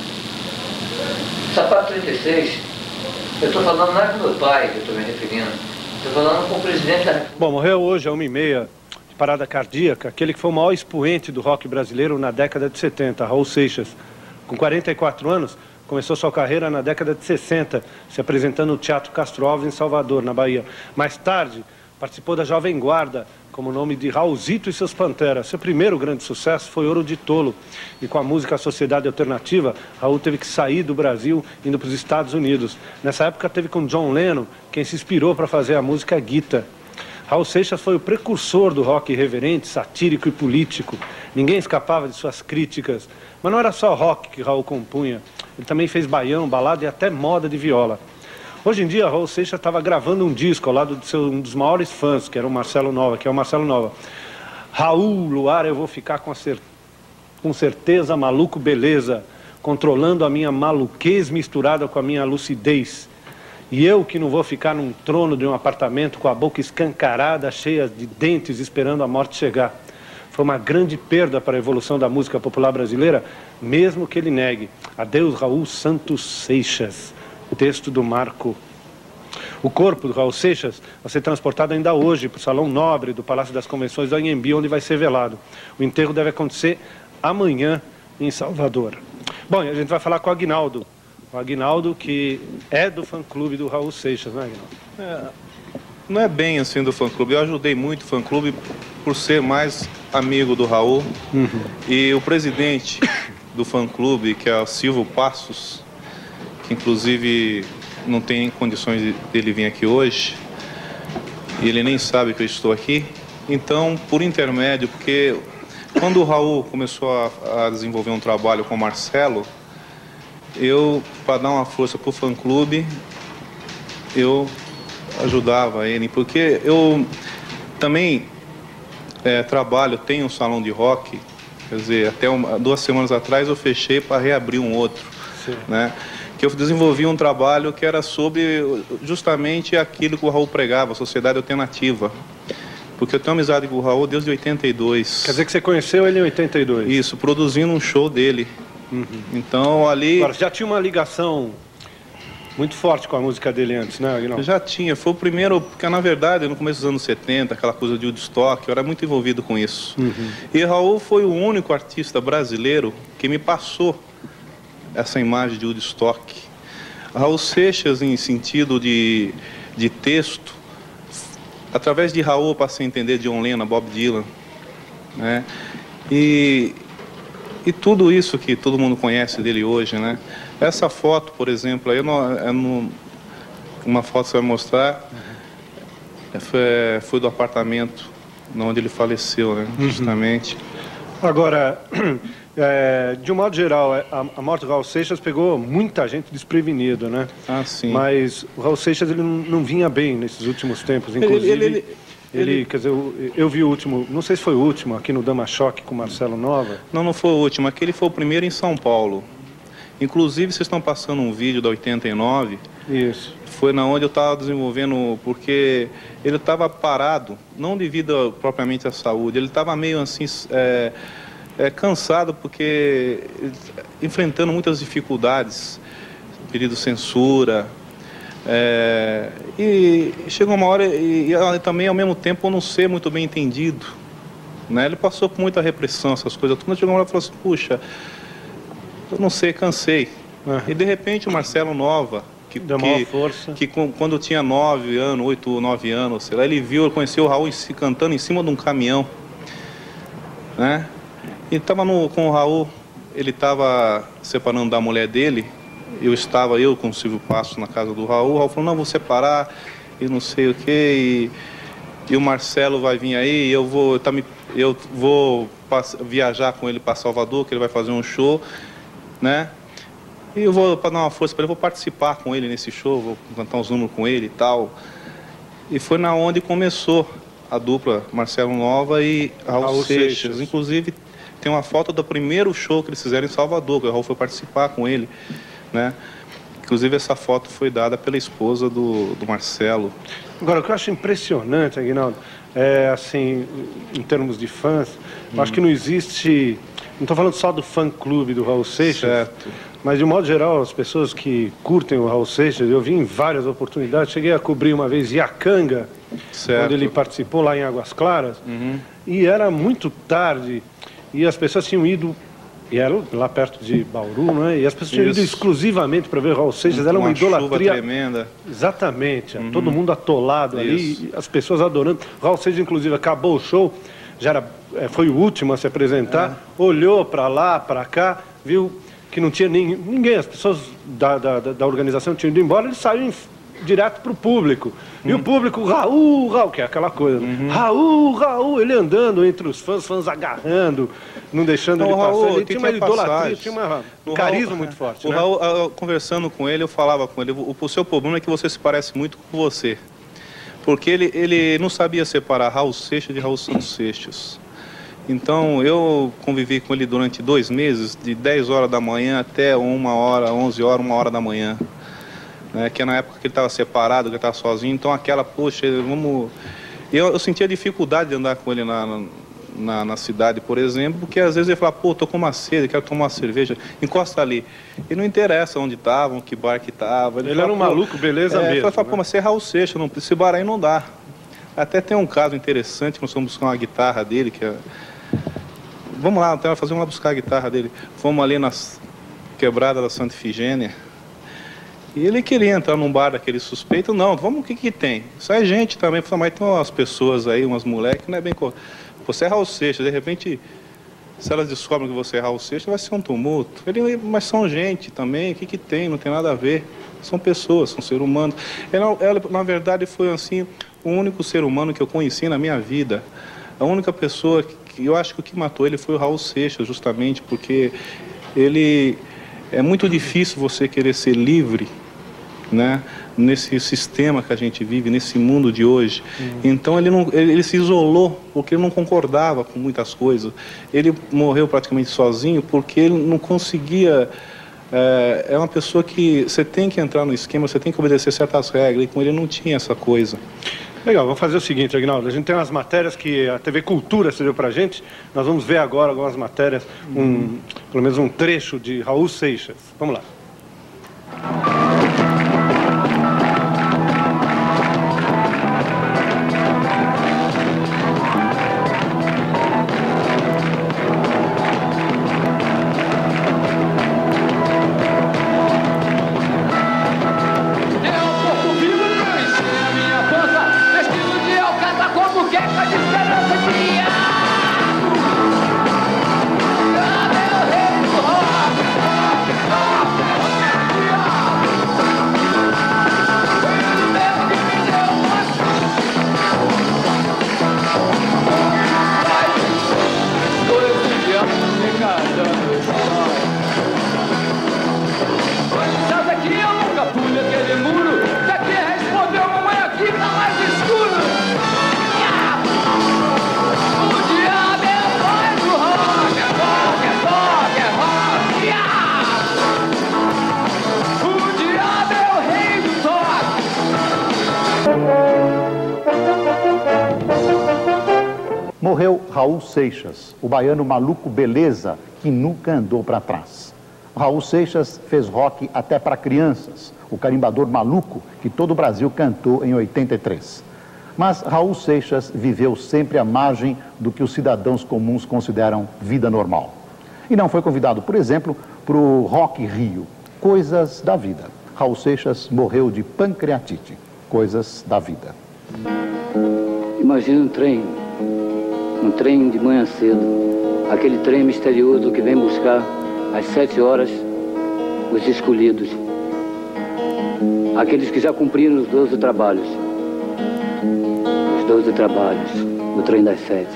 Sapato trinta e seis, eu estou falando não é com meu pai que eu estou me referindo, estou falando com o presidente da República. Bom, morreu hoje, a uma e meia, de parada cardíaca, aquele que foi o maior expoente do rock brasileiro na década de setenta, Raul Seixas. Com quarenta e quatro anos, começou sua carreira na década de sessenta, se apresentando no Teatro Castro Alves, em Salvador, na Bahia. Mais tarde, participou da Jovem Guarda, como nome de Raulzito e seus Panteras. Seu primeiro grande sucesso foi Ouro de Tolo. E com a música Sociedade Alternativa, Raul teve que sair do Brasil, indo para os Estados Unidos. Nessa época teve com John Lennon, quem se inspirou para fazer a música Gita. Raul Seixas foi o precursor do rock irreverente, satírico e político. Ninguém escapava de suas críticas. Mas não era só rock que Raul compunha. Ele também fez baião, balada e até moda de viola. Hoje em dia, Raul Seixas estava gravando um disco ao lado de seu, um dos maiores fãs, que era o Marcelo Nova, que é o Marcelo Nova. Raul, Luar, eu vou ficar com, a cer com certeza, maluco, beleza, controlando a minha maluquez misturada com a minha lucidez. E eu que não vou ficar num trono de um apartamento com a boca escancarada, cheia de dentes, esperando a morte chegar. Foi uma grande perda para a evolução da música popular brasileira, mesmo que ele negue. Adeus, Raul Santos Seixas. O texto do Marco. O corpo do Raul Seixas vai ser transportado ainda hoje para o Salão Nobre do Palácio das Convenções do Anhembi, onde vai ser velado. O enterro deve acontecer amanhã em Salvador. Bom, e a gente vai falar com o Aguinaldo. O Aguinaldo, que é do fã-clube do Raul Seixas, né, Aguinaldo? É, não é bem assim do fã-clube. Eu ajudei muito o fã-clube por ser mais amigo do Raul. Uhum. E o presidente do fã-clube, que é o Silvio Passos, que inclusive não tem condições dele vir aqui hoje, e ele nem sabe que eu estou aqui. Então, por intermédio, porque quando o Raul começou a, a desenvolver um trabalho com o Marcelo, eu, para dar uma força para o fã-clube, eu ajudava ele, porque eu também é, trabalho, tem um salão de rock, quer dizer, até uma, duas semanas atrás eu fechei para reabrir um outro, né? Que eu desenvolvi um trabalho que era sobre justamente aquilo que o Raul pregava, a sociedade alternativa. Porque eu tenho amizade com o Raul desde oitenta e dois. Quer dizer que você conheceu ele em oitenta e dois? Isso, produzindo um show dele. Uhum. Então ali... Agora, já tinha uma ligação muito forte com a música dele antes, né, Aguinaldo? Já tinha, foi o primeiro, porque na verdade, no começo dos anos setenta, aquela coisa de Woodstock, eu era muito envolvido com isso. Uhum. E Raul foi o único artista brasileiro que me passou essa imagem de Woodstock. Raul Seixas, em sentido de, de texto, através de Raul eu passei a entender John Lennon, Bob Dylan, né? E, e tudo isso que todo mundo conhece dele hoje, né? Essa foto, por exemplo, aí no, é no, uma foto que você vai mostrar, uhum. foi, foi do apartamento onde ele faleceu, né? Uhum. Justamente. Agora, é, de um modo geral, a, a morte do Raul Seixas pegou muita gente desprevenida, né? Ah, sim. Mas o Raul Seixas ele não, não vinha bem nesses últimos tempos, inclusive. Ele, ele, ele, ele, ele quer dizer, eu, eu vi o último, não sei se foi o último, aqui no Dama Choque com o Marcelo Nova. Não, não foi o último, aquele foi o primeiro em São Paulo. Inclusive, vocês estão passando um vídeo da oitenta e nove. Isso. Foi na onde eu estava desenvolvendo, porque ele estava parado, não devido a, propriamente à saúde, ele estava meio assim, é, é, cansado, porque enfrentando muitas dificuldades, pedido de censura, é, e chegou uma hora, e, e também ao mesmo tempo não ser muito bem entendido, né? Ele passou por muita repressão, essas coisas, tudo. Chegou uma hora e falou assim, puxa, eu não sei, cansei. Uhum. E de repente o Marcelo Nova, que, deu maior força. que, que quando eu tinha nove anos, oito, nove anos, sei lá, ele viu, conheceu o Raul cantando em cima de um caminhão, né? E estava com o Raul, ele estava separando da mulher dele, eu estava, eu com o Silvio Passos na casa do Raul, o Raul falou, não, vou separar, e não sei o quê, e, e o Marcelo vai vir aí, eu vou, tá me, eu vou pass, viajar com ele para Salvador, que ele vai fazer um show, né? E eu vou, para dar uma força para ele, vou participar com ele nesse show, vou cantar uns números com ele e tal. E foi na onde começou a dupla Marcelo Nova e Raul, Raul Seixas. Seixas. Inclusive, tem uma foto do primeiro show que eles fizeram em Salvador, que o Raul foi participar com ele, né? Inclusive, essa foto foi dada pela esposa do, do Marcelo. Agora, o que eu acho impressionante, Aguinaldo, é assim, em termos de fãs, hum. eu acho que não existe... Não estou falando só do fã-clube do Raul Seixas, certo. Mas de um modo geral, as pessoas que curtem o Raul Seixas, eu vi em várias oportunidades, cheguei a cobrir uma vez Iacanga, certo. Quando ele participou lá em Águas Claras, uhum. E era muito tarde, e as pessoas tinham ido, e era lá perto de Bauru, né? E as pessoas tinham ido exclusivamente para ver o Raul Seixas, era uma, uma idolatria chuva tremenda. Exatamente, uhum. Todo mundo atolado ali, e as pessoas adorando. O Raul Seixas, inclusive, acabou o show, já era, foi o último a se apresentar, é. Olhou para lá, para cá, viu que não tinha nem, ninguém, as pessoas da, da, da organização tinham ido embora, ele saiu em, direto para o público. Hum. E o público, Raul, Raul, que é aquela coisa, uhum. Raul, Raul, ele andando entre os fãs, fãs agarrando, não deixando não, ele Raul, passar. Ele tinha uma idolatria, tinha uma, um carisma Raul, muito forte. O né? Raul, eu, conversando com ele, eu falava com ele, o, o seu problema é que você se parece muito com você. Porque ele, ele não sabia separar Raul Seixas de Raul Santos Seixas. Então, eu convivi com ele durante dois meses, de dez horas da manhã até uma hora, onze horas, uma hora da manhã. Né? Que é na época que ele estava separado, que ele estava sozinho. Então, aquela, poxa, vamos... Eu, eu sentia dificuldade de andar com ele na, na, na cidade, por exemplo, porque às vezes ele falava, pô, tô com uma sede, quero tomar uma cerveja, encosta ali. E não interessa onde estavam, que bar que estava. Ele, ele falava, era um maluco, beleza é, mesmo. Ele falava, pô, mas você é Raul Seixas, não, esse bar aí não dá. Até tem um caso interessante, nós fomos buscar uma guitarra dele, que é... Vamos lá, até fazer uma buscar a guitarra dele. Fomos ali na quebrada da Santa Ifigênia. E ele queria entrar num bar daquele suspeito. Não, vamos, o que que tem? Isso é gente também. Mas tem umas pessoas aí, umas moleques, não é bem... Você é Raul Seixas, de repente, se elas descobrem que você é Raul Seixas, vai ser um tumulto. Ele, mas são gente também, o que que tem? Não tem nada a ver. São pessoas, são seres humanos. Ela, ela, na verdade, foi assim, o único ser humano que eu conheci na minha vida. A única pessoa que eu acho que o que matou ele foi o Raul Seixas, justamente porque ele... É muito difícil você querer ser livre né? Nesse sistema que a gente vive, nesse mundo de hoje. Uhum. Então ele, não, ele, ele se isolou porque ele não concordava com muitas coisas. Ele morreu praticamente sozinho porque ele não conseguia... É, é uma pessoa que você tem que entrar no esquema, você tem que obedecer certas regras, e com ele não tinha essa coisa. Legal, vamos fazer o seguinte, Aguinaldo, a gente tem umas matérias que a T V Cultura cedeu pra gente, nós vamos ver agora algumas matérias, um, uhum. pelo menos um trecho de Raul Seixas. Vamos lá. Morreu Raul Seixas, o baiano maluco beleza que nunca andou para trás. Raul Seixas fez rock até para crianças, o carimbador maluco que todo o Brasil cantou em oitenta e três. Mas Raul Seixas viveu sempre à margem do que os cidadãos comuns consideram vida normal. E não foi convidado, por exemplo, para o Rock Rio, Coisas da Vida. Raul Seixas morreu de pancreatite, Coisas da Vida. Imagina um trem. Um trem de manhã cedo, aquele trem misterioso que vem buscar às sete horas os escolhidos, aqueles que já cumpriram os doze trabalhos, os doze trabalhos, o trem das sete.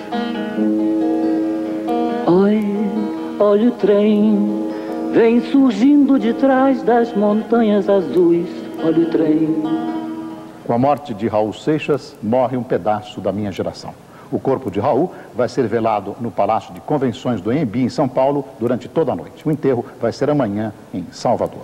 Oi, olha o trem, vem surgindo de trás das montanhas azuis, olha o trem. Com a morte de Raul Seixas, morre um pedaço da minha geração. O corpo de Raul vai ser velado no Palácio de Convenções do Anhembi, em São Paulo, durante toda a noite. O enterro vai ser amanhã em Salvador.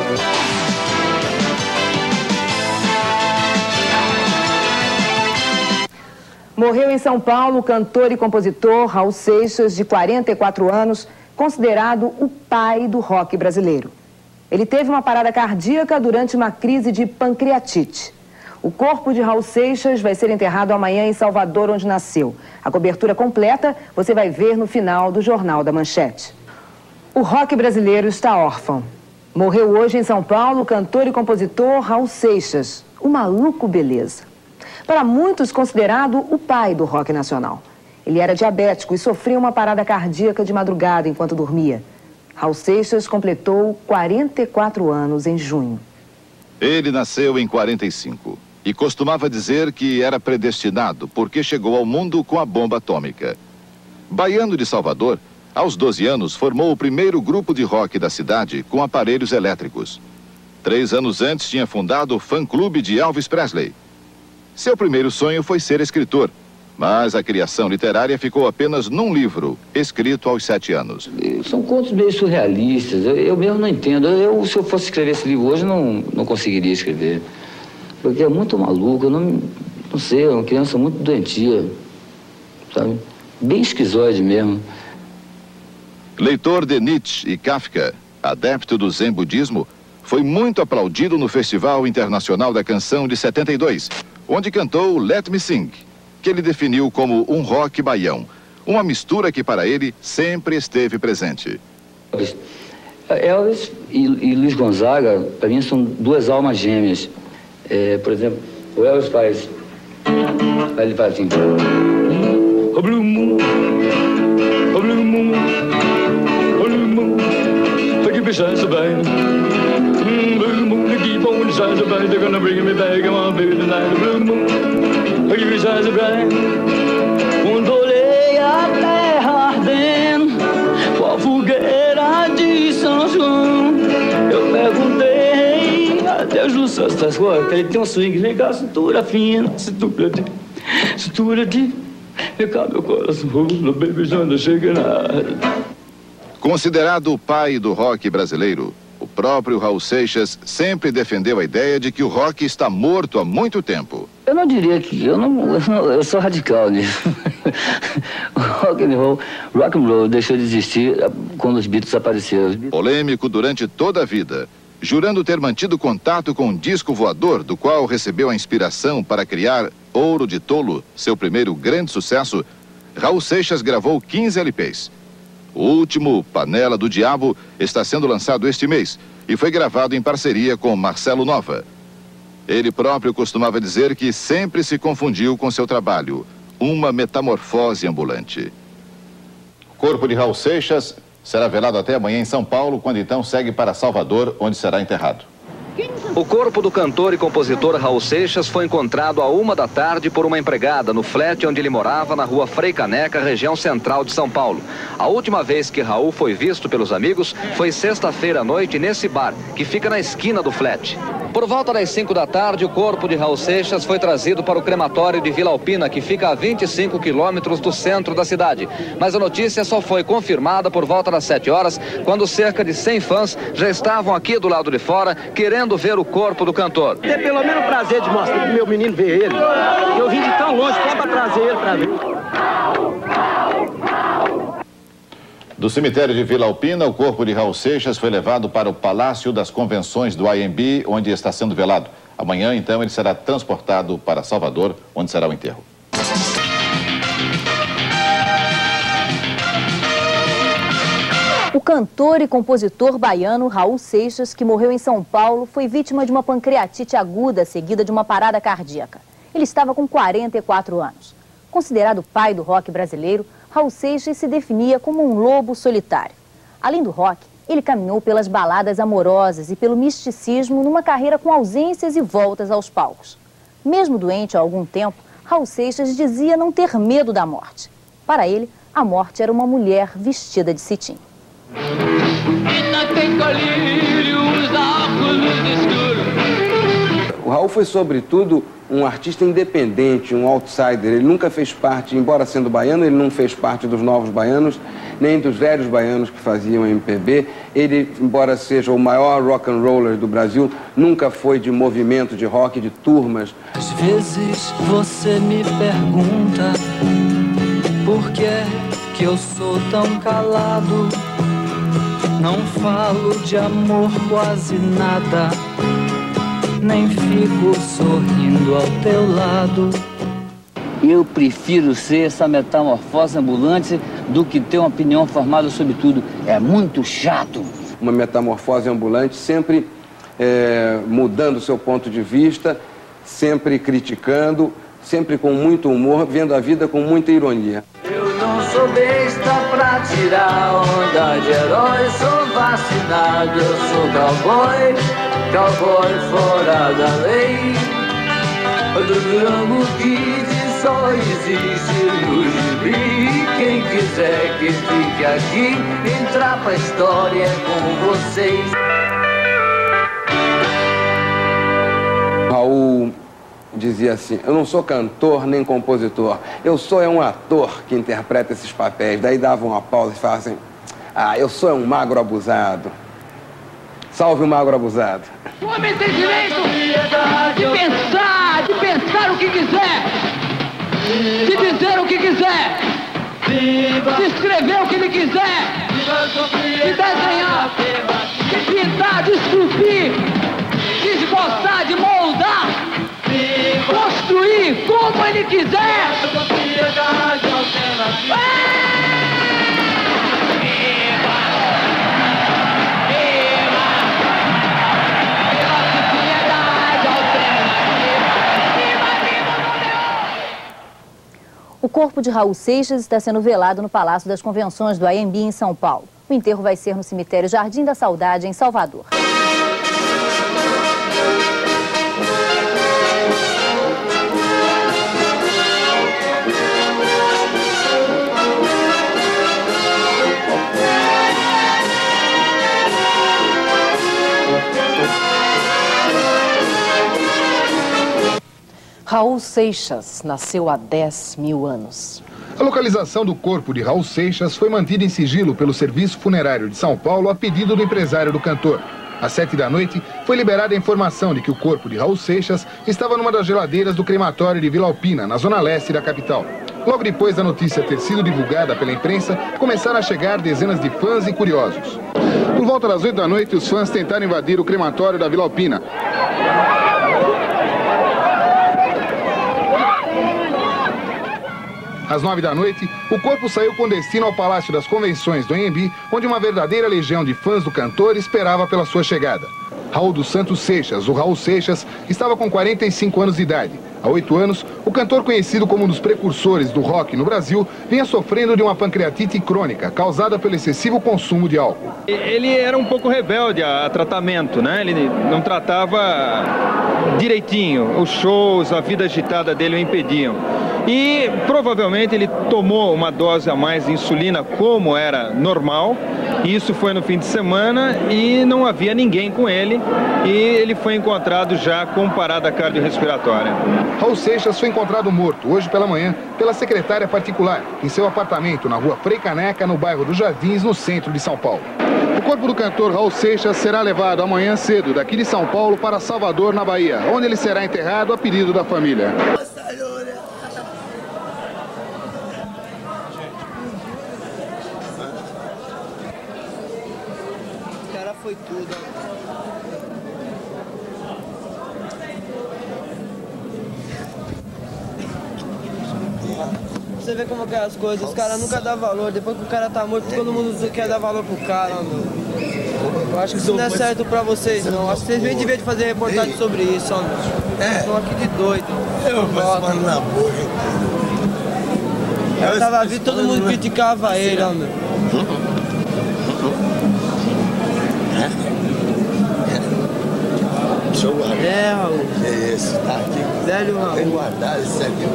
Morreu em São Paulo o cantor e compositor Raul Seixas, de quarenta e quatro anos, considerado o pai do rock brasileiro. Ele teve uma parada cardíaca durante uma crise de pancreatite. O corpo de Raul Seixas vai ser enterrado amanhã em Salvador, onde nasceu. A cobertura completa você vai ver no final do Jornal da Manchete. O rock brasileiro está órfão. Morreu hoje em São Paulo o cantor e compositor Raul Seixas, o maluco beleza. Para muitos considerado o pai do rock nacional. Ele era diabético e sofreu uma parada cardíaca de madrugada enquanto dormia. Raul Seixas completou quarenta e quatro anos em junho. Ele nasceu em quarenta e cinco. E costumava dizer que era predestinado porque chegou ao mundo com a bomba atômica. Baiano de Salvador, aos doze anos formou o primeiro grupo de rock da cidade com aparelhos elétricos. Três anos antes tinha fundado o fã-clube de Elvis Presley. Seu primeiro sonho foi ser escritor, mas a criação literária ficou apenas num livro, escrito aos sete anos. São contos meio surrealistas, eu, eu mesmo não entendo. Eu, se eu fosse escrever esse livro hoje, não, não conseguiria escrever. Porque é muito maluco, eu não, não sei, é uma criança muito doentia, sabe? Bem esquizoide mesmo. Leitor de Nietzsche e Kafka, adepto do Zen budismo, foi muito aplaudido no Festival Internacional da Canção de setenta e dois, onde cantou Let Me Sing, que ele definiu como um rock baião, uma mistura que para ele sempre esteve presente. Elvis e, e Luiz Gonzaga, para mim, são duas almas gêmeas. É, por exemplo, o Elvis faz... Ele faz assim... O blue moon, o blue moon, o blue moon, they keep me shine so bright. Blue moon, they keep on shining so bright. They're gonna bring me back, come on, baby, tonight. Blue moon, they keep me shine so bright. Quando olhei a terra ardendo, com a fogueira de São João, eu perguntei a até as luças das coisas. Ele tem um swing legal, cintura fina, cintura de... Cintura de... Vem cá, meu coração, baby, já chega na... Considerado o pai do rock brasileiro, o próprio Raul Seixas sempre defendeu a ideia de que o rock está morto há muito tempo. Eu não diria que... Eu, não, eu, não, eu sou radical nisso. O rock and roll, rock and roll deixou de existir quando os Beatles apareceram. Polêmico durante toda a vida, jurando ter mantido contato com um disco voador, do qual recebeu a inspiração para criar Ouro de Tolo, seu primeiro grande sucesso, Raul Seixas gravou quinze L Ps. O último, Panela do Diabo, está sendo lançado este mês e foi gravado em parceria com Marcelo Nova. Ele próprio costumava dizer que sempre se confundiu com seu trabalho, uma metamorfose ambulante. O corpo de Raul Seixas será velado até amanhã em São Paulo, quando então segue para Salvador, onde será enterrado. O corpo do cantor e compositor Raul Seixas foi encontrado à uma da tarde por uma empregada no flat onde ele morava, na rua Frei Caneca, região central de São Paulo. A última vez que Raul foi visto pelos amigos foi sexta-feira à noite nesse bar, que fica na esquina do flat. Por volta das cinco da tarde, o corpo de Raul Seixas foi trazido para o crematório de Vila Alpina, que fica a vinte e cinco quilômetros do centro da cidade. Mas a notícia só foi confirmada por volta das sete horas, quando cerca de cem fãs já estavam aqui do lado de fora, querendo ver o corpo do cantor. Ter pelo menos o prazer de mostrar pro meu menino ver ele. Eu vim de tão longe só para trazer ele para ver. Do cemitério de Vila Alpina, o corpo de Raul Seixas foi levado para o Palácio das Convenções do I M B, onde está sendo velado. Amanhã, então, ele será transportado para Salvador, onde será o enterro. O cantor e compositor baiano Raul Seixas, que morreu em São Paulo, foi vítima de uma pancreatite aguda seguida de uma parada cardíaca. Ele estava com quarenta e quatro anos. Considerado pai do rock brasileiro, Raul Seixas se definia como um lobo solitário. Além do rock, ele caminhou pelas baladas amorosas e pelo misticismo numa carreira com ausências e voltas aos palcos. Mesmo doente há algum tempo, Raul Seixas dizia não ter medo da morte. Para ele, a morte era uma mulher vestida de cetim. O Raul foi, sobretudo, um artista independente, um outsider. Ele nunca fez parte, embora sendo baiano, ele não fez parte dos novos baianos, nem dos velhos baianos que faziam M P B. Ele, embora seja o maior rock and roller do Brasil, nunca foi de movimento de rock, de turmas. Às vezes você me pergunta por que que eu sou tão calado. Não falo de amor quase nada, nem fico sorrindo ao teu lado. Eu prefiro ser essa metamorfose ambulante do que ter uma opinião formada sobre tudo. É muito chato. Uma metamorfose ambulante, sempre é, mudando o seu ponto de vista, sempre criticando, sempre com muito humor, vendo a vida com muita ironia. Eu não sou besta pra tirar onda de herói, sou vacinado, eu sou cowboy, cowboy fora da lei. Do Durango Kid só existe no gibi, quem quiser que fique aqui, entrar pra história é com vocês. Raul dizia assim, eu não sou cantor nem compositor, eu sou é um ator que interpreta esses papéis. Daí dava uma pausa e falava assim, ah, eu sou é um magro abusado. Salve o magro abusado. O homem tem direito de pensar, de pensar o que quiser, de dizer o que quiser, de escrever o que ele quiser, de desenhar, de pintar, de esculpir, de esboçar, de moldar, construir como ele quiser. O corpo de Raul Seixas está sendo velado no Palácio das Convenções do I M B em São Paulo. O enterro vai ser no cemitério Jardim da Saudade, em Salvador. Raul Seixas nasceu há dez mil anos. A localização do corpo de Raul Seixas foi mantida em sigilo pelo Serviço Funerário de São Paulo a pedido do empresário do cantor. Às sete da noite, foi liberada a informação de que o corpo de Raul Seixas estava numa das geladeiras do crematório de Vila Alpina, na zona leste da capital. Logo depois da notícia ter sido divulgada pela imprensa, começaram a chegar dezenas de fãs e curiosos. Por volta das oito da noite, os fãs tentaram invadir o crematório da Vila Alpina. Às nove da noite, o corpo saiu com destino ao Palácio das Convenções do Anhembi, onde uma verdadeira legião de fãs do cantor esperava pela sua chegada. Raul dos Santos Seixas, o Raul Seixas, estava com quarenta e cinco anos de idade. Há oito anos, o cantor, conhecido como um dos precursores do rock no Brasil, vinha sofrendo de uma pancreatite crônica, causada pelo excessivo consumo de álcool. Ele era um pouco rebelde a tratamento, né? Ele não tratava direitinho. Os shows, a vida agitada dele o impediam. E provavelmente ele tomou uma dose a mais de insulina, como era normal. Isso foi no fim de semana e não havia ninguém com ele. E ele foi encontrado já com parada cardiorrespiratória. Raul Seixas foi encontrado morto hoje pela manhã pela secretária particular, em seu apartamento na rua Frei Caneca, no bairro dos Jardins, no centro de São Paulo. O corpo do cantor Raul Seixas será levado amanhã cedo daqui de São Paulo para Salvador, na Bahia, onde ele será enterrado a pedido da família. O cara foi tudo. Você vê como que é as coisas, os caras nunca dão valor, depois que o cara tá morto, todo mundo quer dar valor pro cara, meu. Eu acho que isso não é certo pra vocês, não. Acho que vocês nem deviam fazer reportagem sobre isso, ó, meu. Vocês estão aqui de doido. Eu passo na boca. Eu tava vindo, todo mundo criticava ele, ó, meu. Deixa eu guardar. É, Raul. É esse, tá aqui. Velho, Raul. Tem que guardar esse aqui.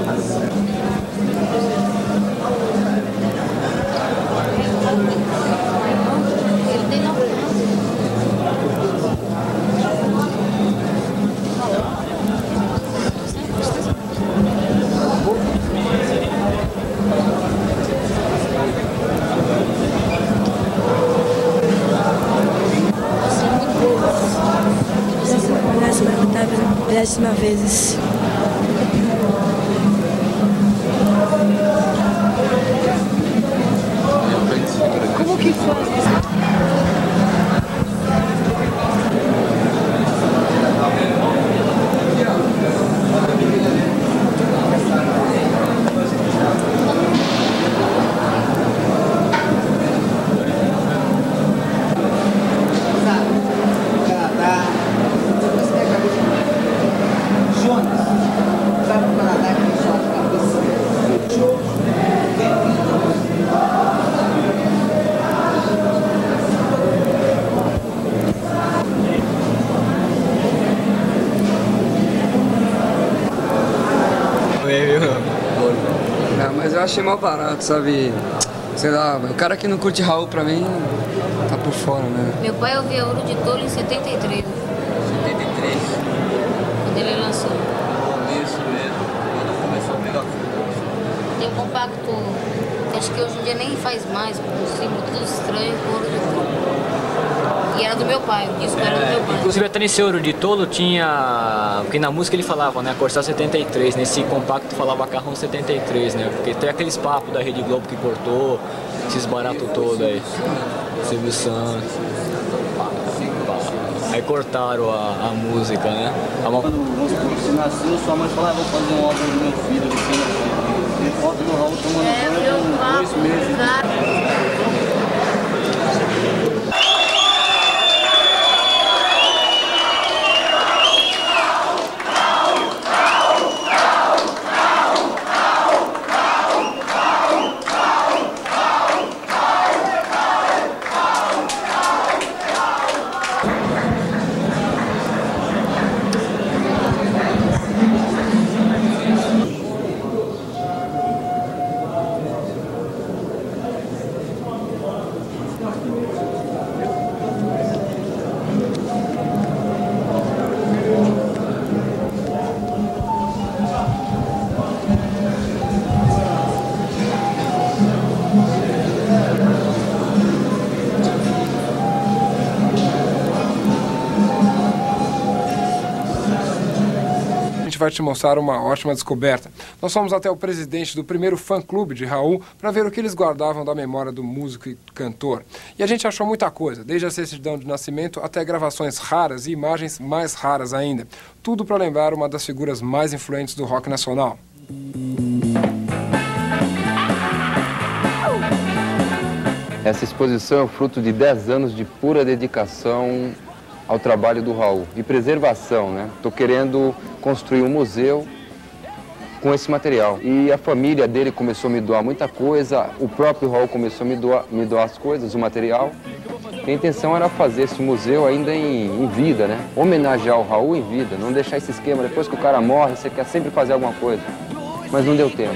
Décima vezes. Como que foi? Não, mas eu achei mal barato, sabe? Sei lá, o cara que não curte Raul, pra mim, tá por fora, né? Meu pai ouvia Ouro de Tolo em setenta e três. setenta e três? Quando ele lançou. Isso mesmo, quando começou a pegar fogo. Tem um compacto, que acho que hoje em dia nem faz mais, com um símbolo tudo estranho, com Ouro de Tolo. E era do meu pai, o disco era do meu pai. Inclusive até nesse Ouro de Tolo tinha, porque na música ele falava, né, Corsar setenta e três, nesse compacto falava Carrão setenta e três, né, porque tem aqueles papos da Rede Globo que cortou, esses baratos todos aí, Silvio Santos, aí cortaram a, a música, né. A uma... Quando você nasceu, sua mãe falava, vou fazer um álbum do meu filho, você nasceu. Tem foto do Raul tomando banho com dois meses. vai te mostrar uma ótima descoberta. Nós fomos até o presidente do primeiro fã-clube de Raul para ver o que eles guardavam da memória do músico e cantor. E a gente achou muita coisa, desde a certidão de nascimento até gravações raras e imagens mais raras ainda. Tudo para lembrar uma das figuras mais influentes do rock nacional. Essa exposição é o fruto de dez anos de pura dedicação ao trabalho do Raul e preservação, né? Estou querendo construir um museu com esse material. E a família dele começou a me doar muita coisa, o próprio Raul começou a me doar, me doar as coisas, o material. E a intenção era fazer esse museu ainda em, em vida, né? Homenagear o Raul em vida, não deixar esse esquema, depois que o cara morre, você quer sempre fazer alguma coisa. Mas não deu tempo.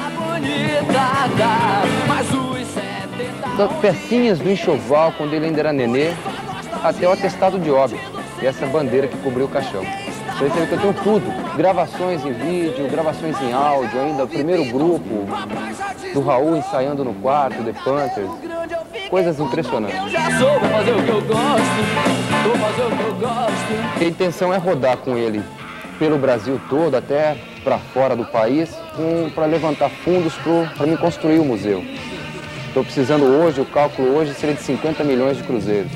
Das pecinhas do enxoval, quando ele ainda era nenê, até o atestado de óbito, e essa bandeira que cobriu o caixão. Você vê que eu tenho tudo, gravações em vídeo, gravações em áudio, ainda o primeiro grupo do Raul ensaiando no quarto, The Panthers, coisas impressionantes. A intenção é rodar com ele pelo Brasil todo, até para fora do país, para levantar fundos para me construir o museu. Estou precisando hoje, o cálculo hoje seria de cinquenta milhões de cruzeiros.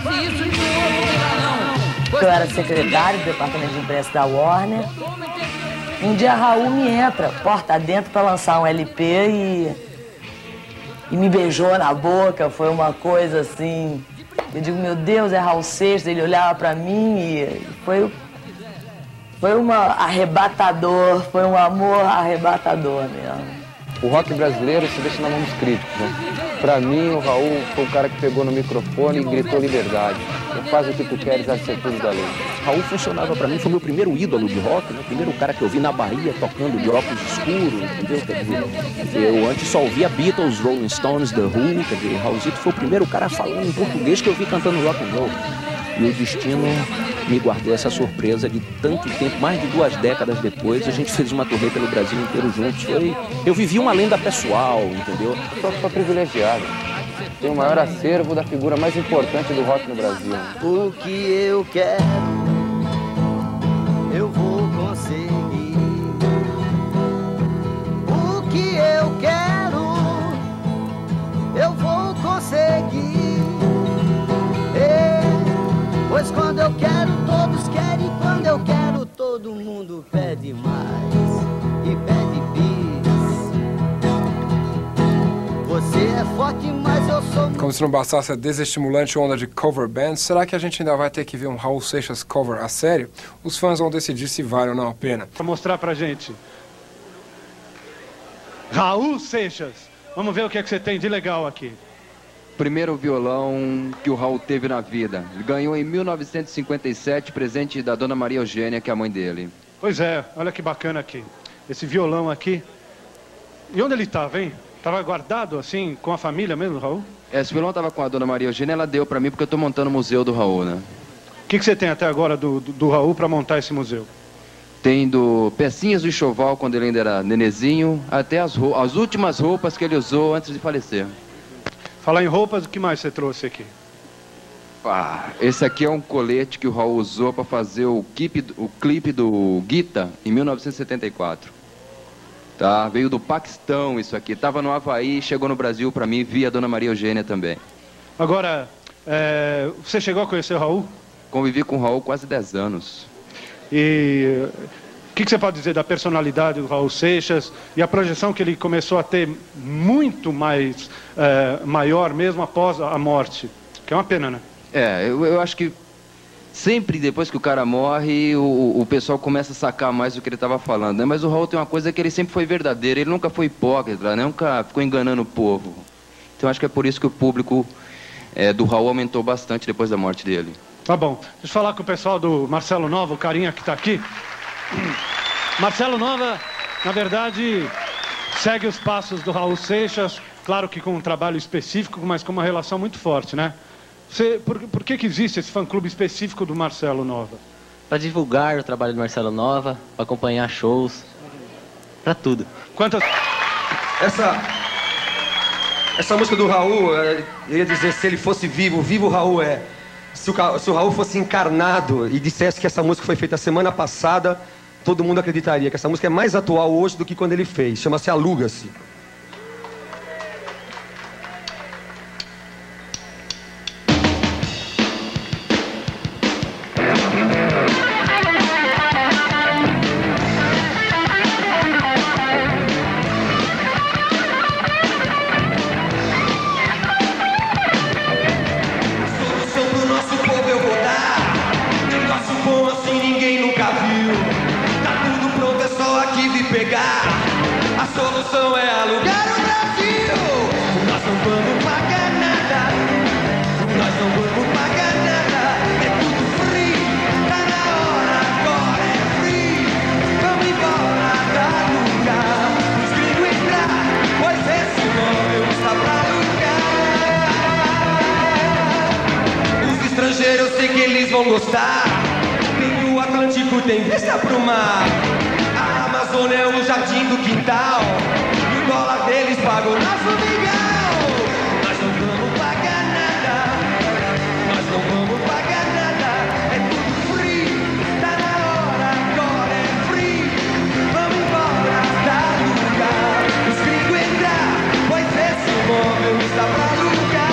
Eu era secretário do departamento de imprensa da Warner. Um dia Raul me entra, porta dentro, para lançar um L P e, e me beijou na boca. Foi uma coisa assim... Eu digo, meu Deus, é Raul Seixas. Ele olhava para mim e foi, foi uma arrebatador, foi um amor arrebatador mesmo. O rock brasileiro se deixa na mão dos críticos, né? Pra mim, o Raul foi o cara que pegou no microfone e gritou liberdade. Faz o que tu queres, há de ser tudo da lei. Raul funcionava pra mim, foi meu primeiro ídolo de rock, né? O primeiro cara que eu vi na Bahia tocando de óculos escuros, entendeu? Quer dizer, eu antes só ouvia Beatles, Rolling Stones, The Who, quer dizer, Raulzito foi o primeiro cara falando em português que eu vi cantando rock and roll. E o destino me guardou essa surpresa de tanto tempo, mais de duas décadas depois, a gente fez uma turnê pelo Brasil inteiro juntos. Foi... Eu vivi uma lenda pessoal, entendeu? Só sou privilegiado. Tem o maior acervo da figura mais importante do rock no Brasil. O que eu quero, eu vou conseguir. O que eu quero, eu vou conseguir. Pois quando eu quero, todos querem. Quando eu quero, todo mundo pede mais e pede bis. Você é forte, mas eu sou... Como se não bastasse a desestimulante onda de cover bands, será que a gente ainda vai ter que ver um Raul Seixas cover a sério? Os fãs vão decidir se vale ou não a pena. Para mostrar pra gente. Raul Seixas. Vamos ver o que é que você tem de legal aqui. Primeiro violão que o Raul teve na vida. Ele ganhou em mil novecentos e cinquenta e sete, presente da Dona Maria Eugênia, que é a mãe dele. Pois é, olha que bacana aqui. Esse violão aqui. E onde ele estava, hein? Estava guardado, assim, com a família mesmo, Raul? Esse violão estava com a Dona Maria Eugênia, ela deu para mim porque eu estou montando o museu do Raul, né? O que, que você tem até agora do, do, do Raul para montar esse museu? Tem do pecinhas do enxoval, quando ele ainda era nenezinho, até as, as últimas roupas que ele usou antes de falecer. Falar em roupas, o que mais você trouxe aqui? Ah, esse aqui é um colete que o Raul usou para fazer o clipe, o clipe do Guita em mil novecentos e setenta e quatro. Tá, veio do Paquistão isso aqui. Tava no Havaí, chegou no Brasil para mim via a Dona Maria Eugênia também. Agora, é, você chegou a conhecer o Raul? Convivi com o Raul quase dez anos. E o que, que você pode dizer da personalidade do Raul Seixas e a projeção que ele começou a ter muito mais é, maior mesmo após a morte? Que é uma pena, né? É, eu, eu acho que sempre depois que o cara morre, o, o pessoal começa a sacar mais do que ele estava falando, né? Mas o Raul tem uma coisa que ele sempre foi verdadeiro, ele nunca foi hipócrita, né? Nunca ficou enganando o povo. Então acho que é por isso que o público é, do Raul aumentou bastante depois da morte dele. Tá bom. Deixa eu falar com o pessoal do Marcelo Nova, o carinha que está aqui. Marcelo Nova, na verdade, segue os passos do Raul Seixas, claro que com um trabalho específico, mas com uma relação muito forte, né? Você, por, por que que existe esse fã-clube específico do Marcelo Nova? Para divulgar o trabalho do Marcelo Nova, para acompanhar shows, para tudo. Quantas... Essa, essa música do Raul, eu ia dizer, se ele fosse vivo, vivo o Raul é. Se o, se o Raul fosse encarnado e dissesse que essa música foi feita semana passada, todo mundo acreditaria que essa música é mais atual hoje do que quando ele fez. Chama-se Aluga-se. A solução é alugar o Brasil. Nós não vamos pagar nada. Nós não vamos pagar nada. É tudo free. Tá na hora, agora é free. Vamos embora da lugar. Os gringos entrar, pois esse imóvel está pra alugar. Os estrangeiros, eu sei que eles vão gostar. Tem o Atlântico, tem vista pro mar. A Amazônia é o jardim do quintal. E o dólar deles paga o nosso mingau. Nós não vamos pagar nada. Nós não vamos pagar nada. É tudo free. Tá na hora, agora é free. Vamos embora da lugar. Os gringos entrar, pois esse imóvel está pra alugar.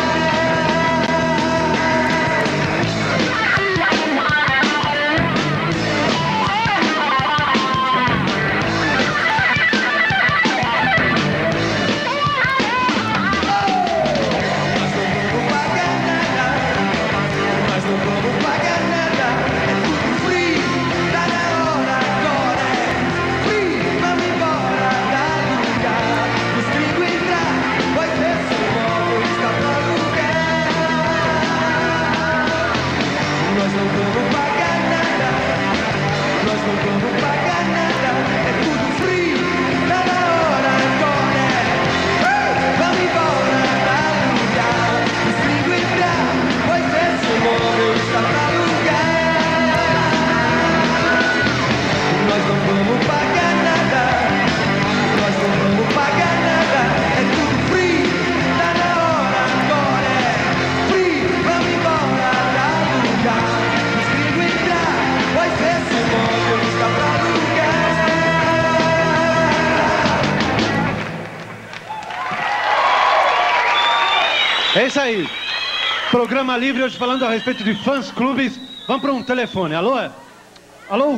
É isso aí. Programa livre hoje falando a respeito de fãs clubes. Vamos para um telefone. Alô? Alô?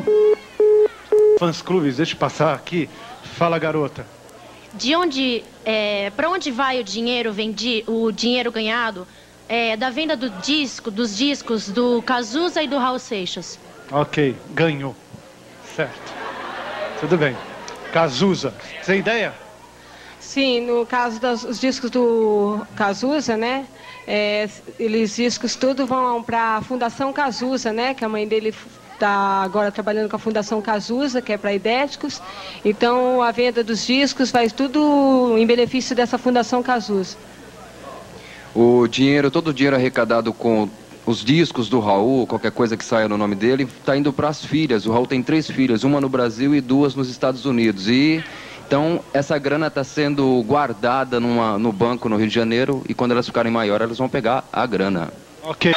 Fãs clubes, deixa eu passar aqui. Fala, garota. De onde, é, para onde vai o dinheiro vendi, o dinheiro ganhado é, da venda do disco, dos discos do Cazuza e do Raul Seixas? Ok, ganhou. Certo. Tudo bem. Cazuza, você tem ideia? Sim, no caso dos discos do Cazuza, né? É, eles discos tudo vão para a Fundação Cazuza, né? Que a mãe dele está agora trabalhando com a Fundação Cazuza, que é para idéticos. Então a venda dos discos vai tudo em benefício dessa Fundação Cazuza. O dinheiro, todo o dinheiro arrecadado com os discos do Raul, qualquer coisa que saia no nome dele, está indo para as filhas. O Raul tem três filhas, uma no Brasil e duas nos Estados Unidos. E então essa grana está sendo guardada numa, no banco no Rio de Janeiro e quando elas ficarem maiores elas vão pegar a grana. Ok.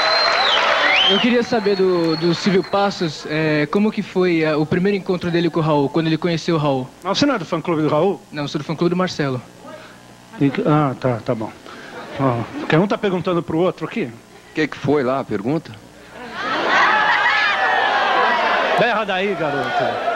Eu queria saber do, do Silvio Passos, é, como que foi é, o primeiro encontro dele com o Raul, quando ele conheceu o Raul? Não, você não é do fã-clube do Raul? Não, eu sou do fã-clube do Marcelo. E, ah, tá, tá bom. Oh, porque um tá perguntando pro outro aqui. O que que foi lá a pergunta? Berra daí, garota.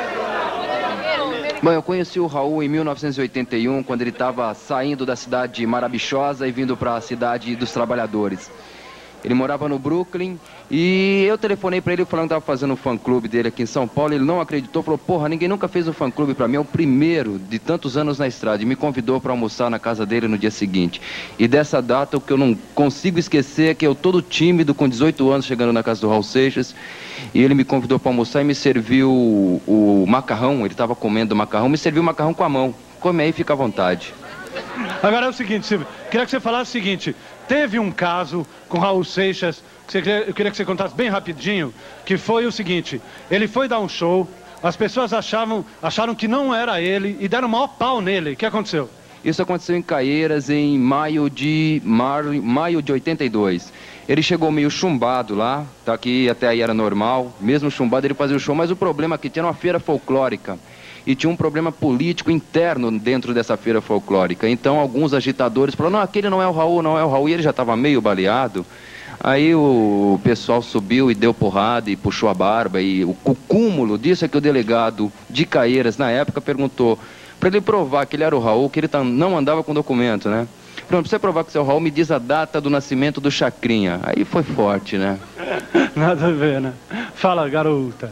Bom, eu conheci o Raul em mil novecentos e oitenta e um, quando ele estava saindo da cidade maravilhosa e vindo para a cidade dos trabalhadores. Ele morava no Brooklyn e eu telefonei para ele falando que estava fazendo um fã-clube dele aqui em São Paulo. Ele não acreditou, falou, porra, ninguém nunca fez um fã-clube para mim, é o primeiro de tantos anos na estrada. E me convidou para almoçar na casa dele no dia seguinte. E dessa data, o que eu não consigo esquecer é que eu todo tímido, com dezoito anos, chegando na casa do Raul Seixas, e ele me convidou para almoçar e me serviu o, o macarrão, ele estava comendo macarrão, me serviu o macarrão com a mão. Come aí, fica à vontade. Agora é o seguinte, Silvio, queria que você falasse o seguinte, teve um caso com Raul Seixas, que você, eu queria que você contasse bem rapidinho, que foi o seguinte, ele foi dar um show, as pessoas achavam, acharam que não era ele e deram o maior pau nele, o que aconteceu? Isso aconteceu em Caieiras em maio de, mar... maio de oitenta e dois. Ele chegou meio chumbado lá, tá, que até aí era normal. Mesmo chumbado ele fazia o show, mas o problema é que tinha uma feira folclórica. E tinha um problema político interno dentro dessa feira folclórica. Então alguns agitadores falaram, não, aquele não é o Raul, não é o Raul. E ele já estava meio baleado. Aí o pessoal subiu e deu porrada e puxou a barba. E o, o cúmulo disso é que o delegado de Caieiras, na época, perguntou para ele provar que ele era o Raul, que ele não andava com documento, né? Pronto, pra você provar que você é o Raul, me diz a data do nascimento do Chacrinha. Aí foi forte, né? Nada a ver, né? Fala, garota.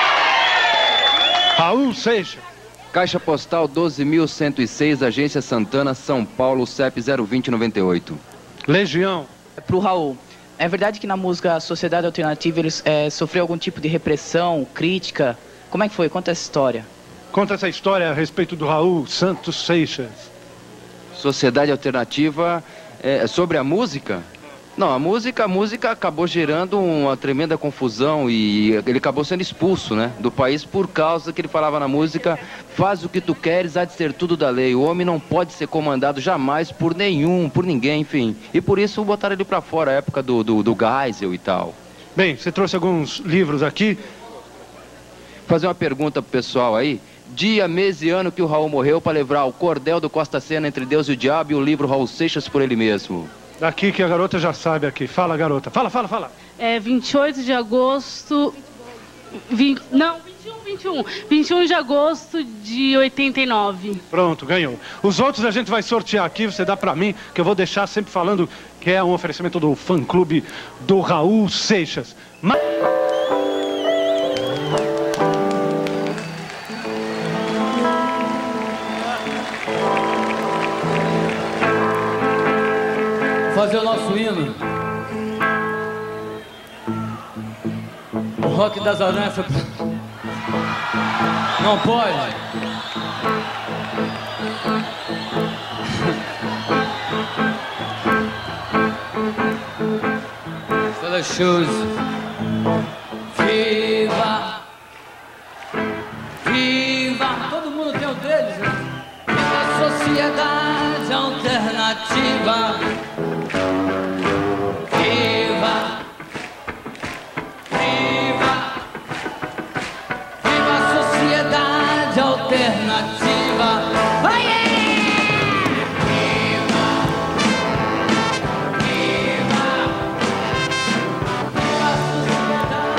Raul Seixas. Caixa Postal doze mil cento e seis, Agência Santana, São Paulo, C E P zero dois zero nove oito. Legião. Pro Raul, é verdade que na música Sociedade Alternativa ele é, sofreu algum tipo de repressão, crítica? Como é que foi? Conta essa história. Conta essa história a respeito do Raul Santos Seixas. Sociedade Alternativa, é, sobre a música? Não, a música, a música acabou gerando uma tremenda confusão e ele acabou sendo expulso, né, do país por causa que ele falava na música, faz o que tu queres, há de ser tudo da lei. O homem não pode ser comandado jamais por nenhum, por ninguém, enfim. E por isso botaram ele pra fora, a época do, do, do Geisel e tal. Bem, você trouxe alguns livros aqui. Fazer uma pergunta pro pessoal aí. Dia, mês e ano que o Raul morreu para levar o cordel do Costa Sena Entre Deus e o Diabo e o livro Raul Seixas por ele mesmo. Daqui que a garota já sabe aqui. Fala, garota. Fala, fala, fala. É vinte e oito de agosto... vinte, não, vinte e um, vinte e um. vinte e um de agosto de oitenta e nove. Pronto, ganhou. Os outros a gente vai sortear aqui, você dá pra mim, que eu vou deixar sempre falando que é um oferecimento do fã-clube do Raul Seixas. Mas... Fazer o nosso hino. O rock das aranhas foi... Não pode. Pelas shoes. Viva. Viva. Todo mundo tem o deles, né? Viva a sociedade alternativa. Viva, viva, viva a sociedade alternativa. Oh, yeah! Viva, viva, viva a sociedade.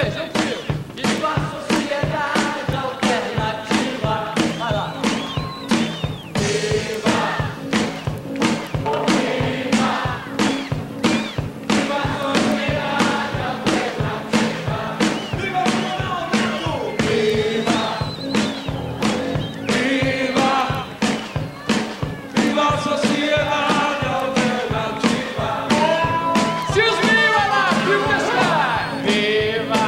vez, eu fui. Viva a sociedade alternativa. Vai lá. Viva. Viva. Viva a sociedade alternativa. Viva o movimento. Viva. Viva. Viva a sociedade alternativa. Excuse me, right now, people the sky. Viva.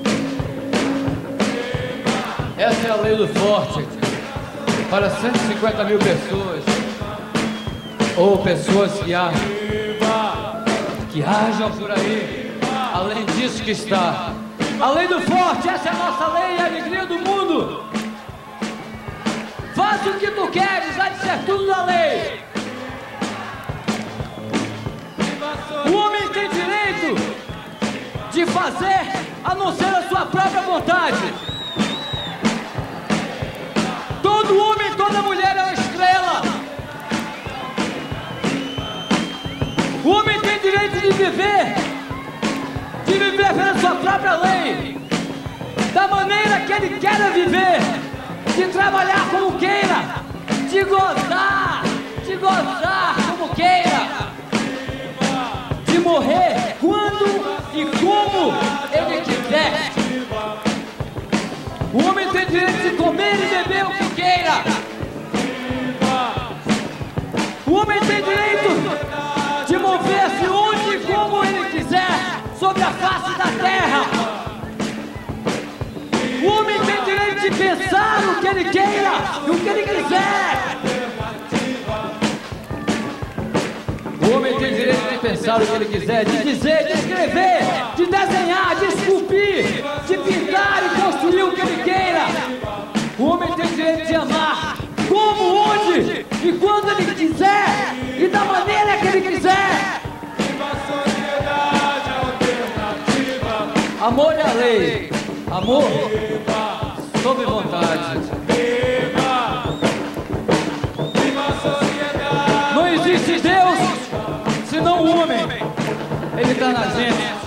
Essa é a lei do forte para cento e cinquenta mil pessoas, ou pessoas que hajam, que hajam por aí, além disso que está. A lei do forte, essa é a nossa lei, a alegria do mundo. Faz o que tu queres, vai ser tudo da lei. O homem tem direito de fazer a não ser a sua própria vontade. Todo homem, toda mulher é uma estrela. O homem tem direito de viver, de viver pela sua própria lei, da maneira que ele quer viver, de trabalhar como queira, de gozar, de gozar como queira, de morrer quando e como ele quiser. O homem tem direito de comer e beber o que queira. O homem tem direito de mover-se onde e como ele quiser sobre a face da terra. O homem tem direito de pensar o que ele queira e o que ele quiser. O homem tem direito de pensar o que ele quiser, de dizer, de escrever, de desenhar, de esculpir, de pintar e construir o que ele queira. O homem tem direito de amar como, onde e quando ele quiser e da maneira que ele quiser. Amor é a lei. Amor sob vontade. Não existe Deus senão o homem. Ele está na gente.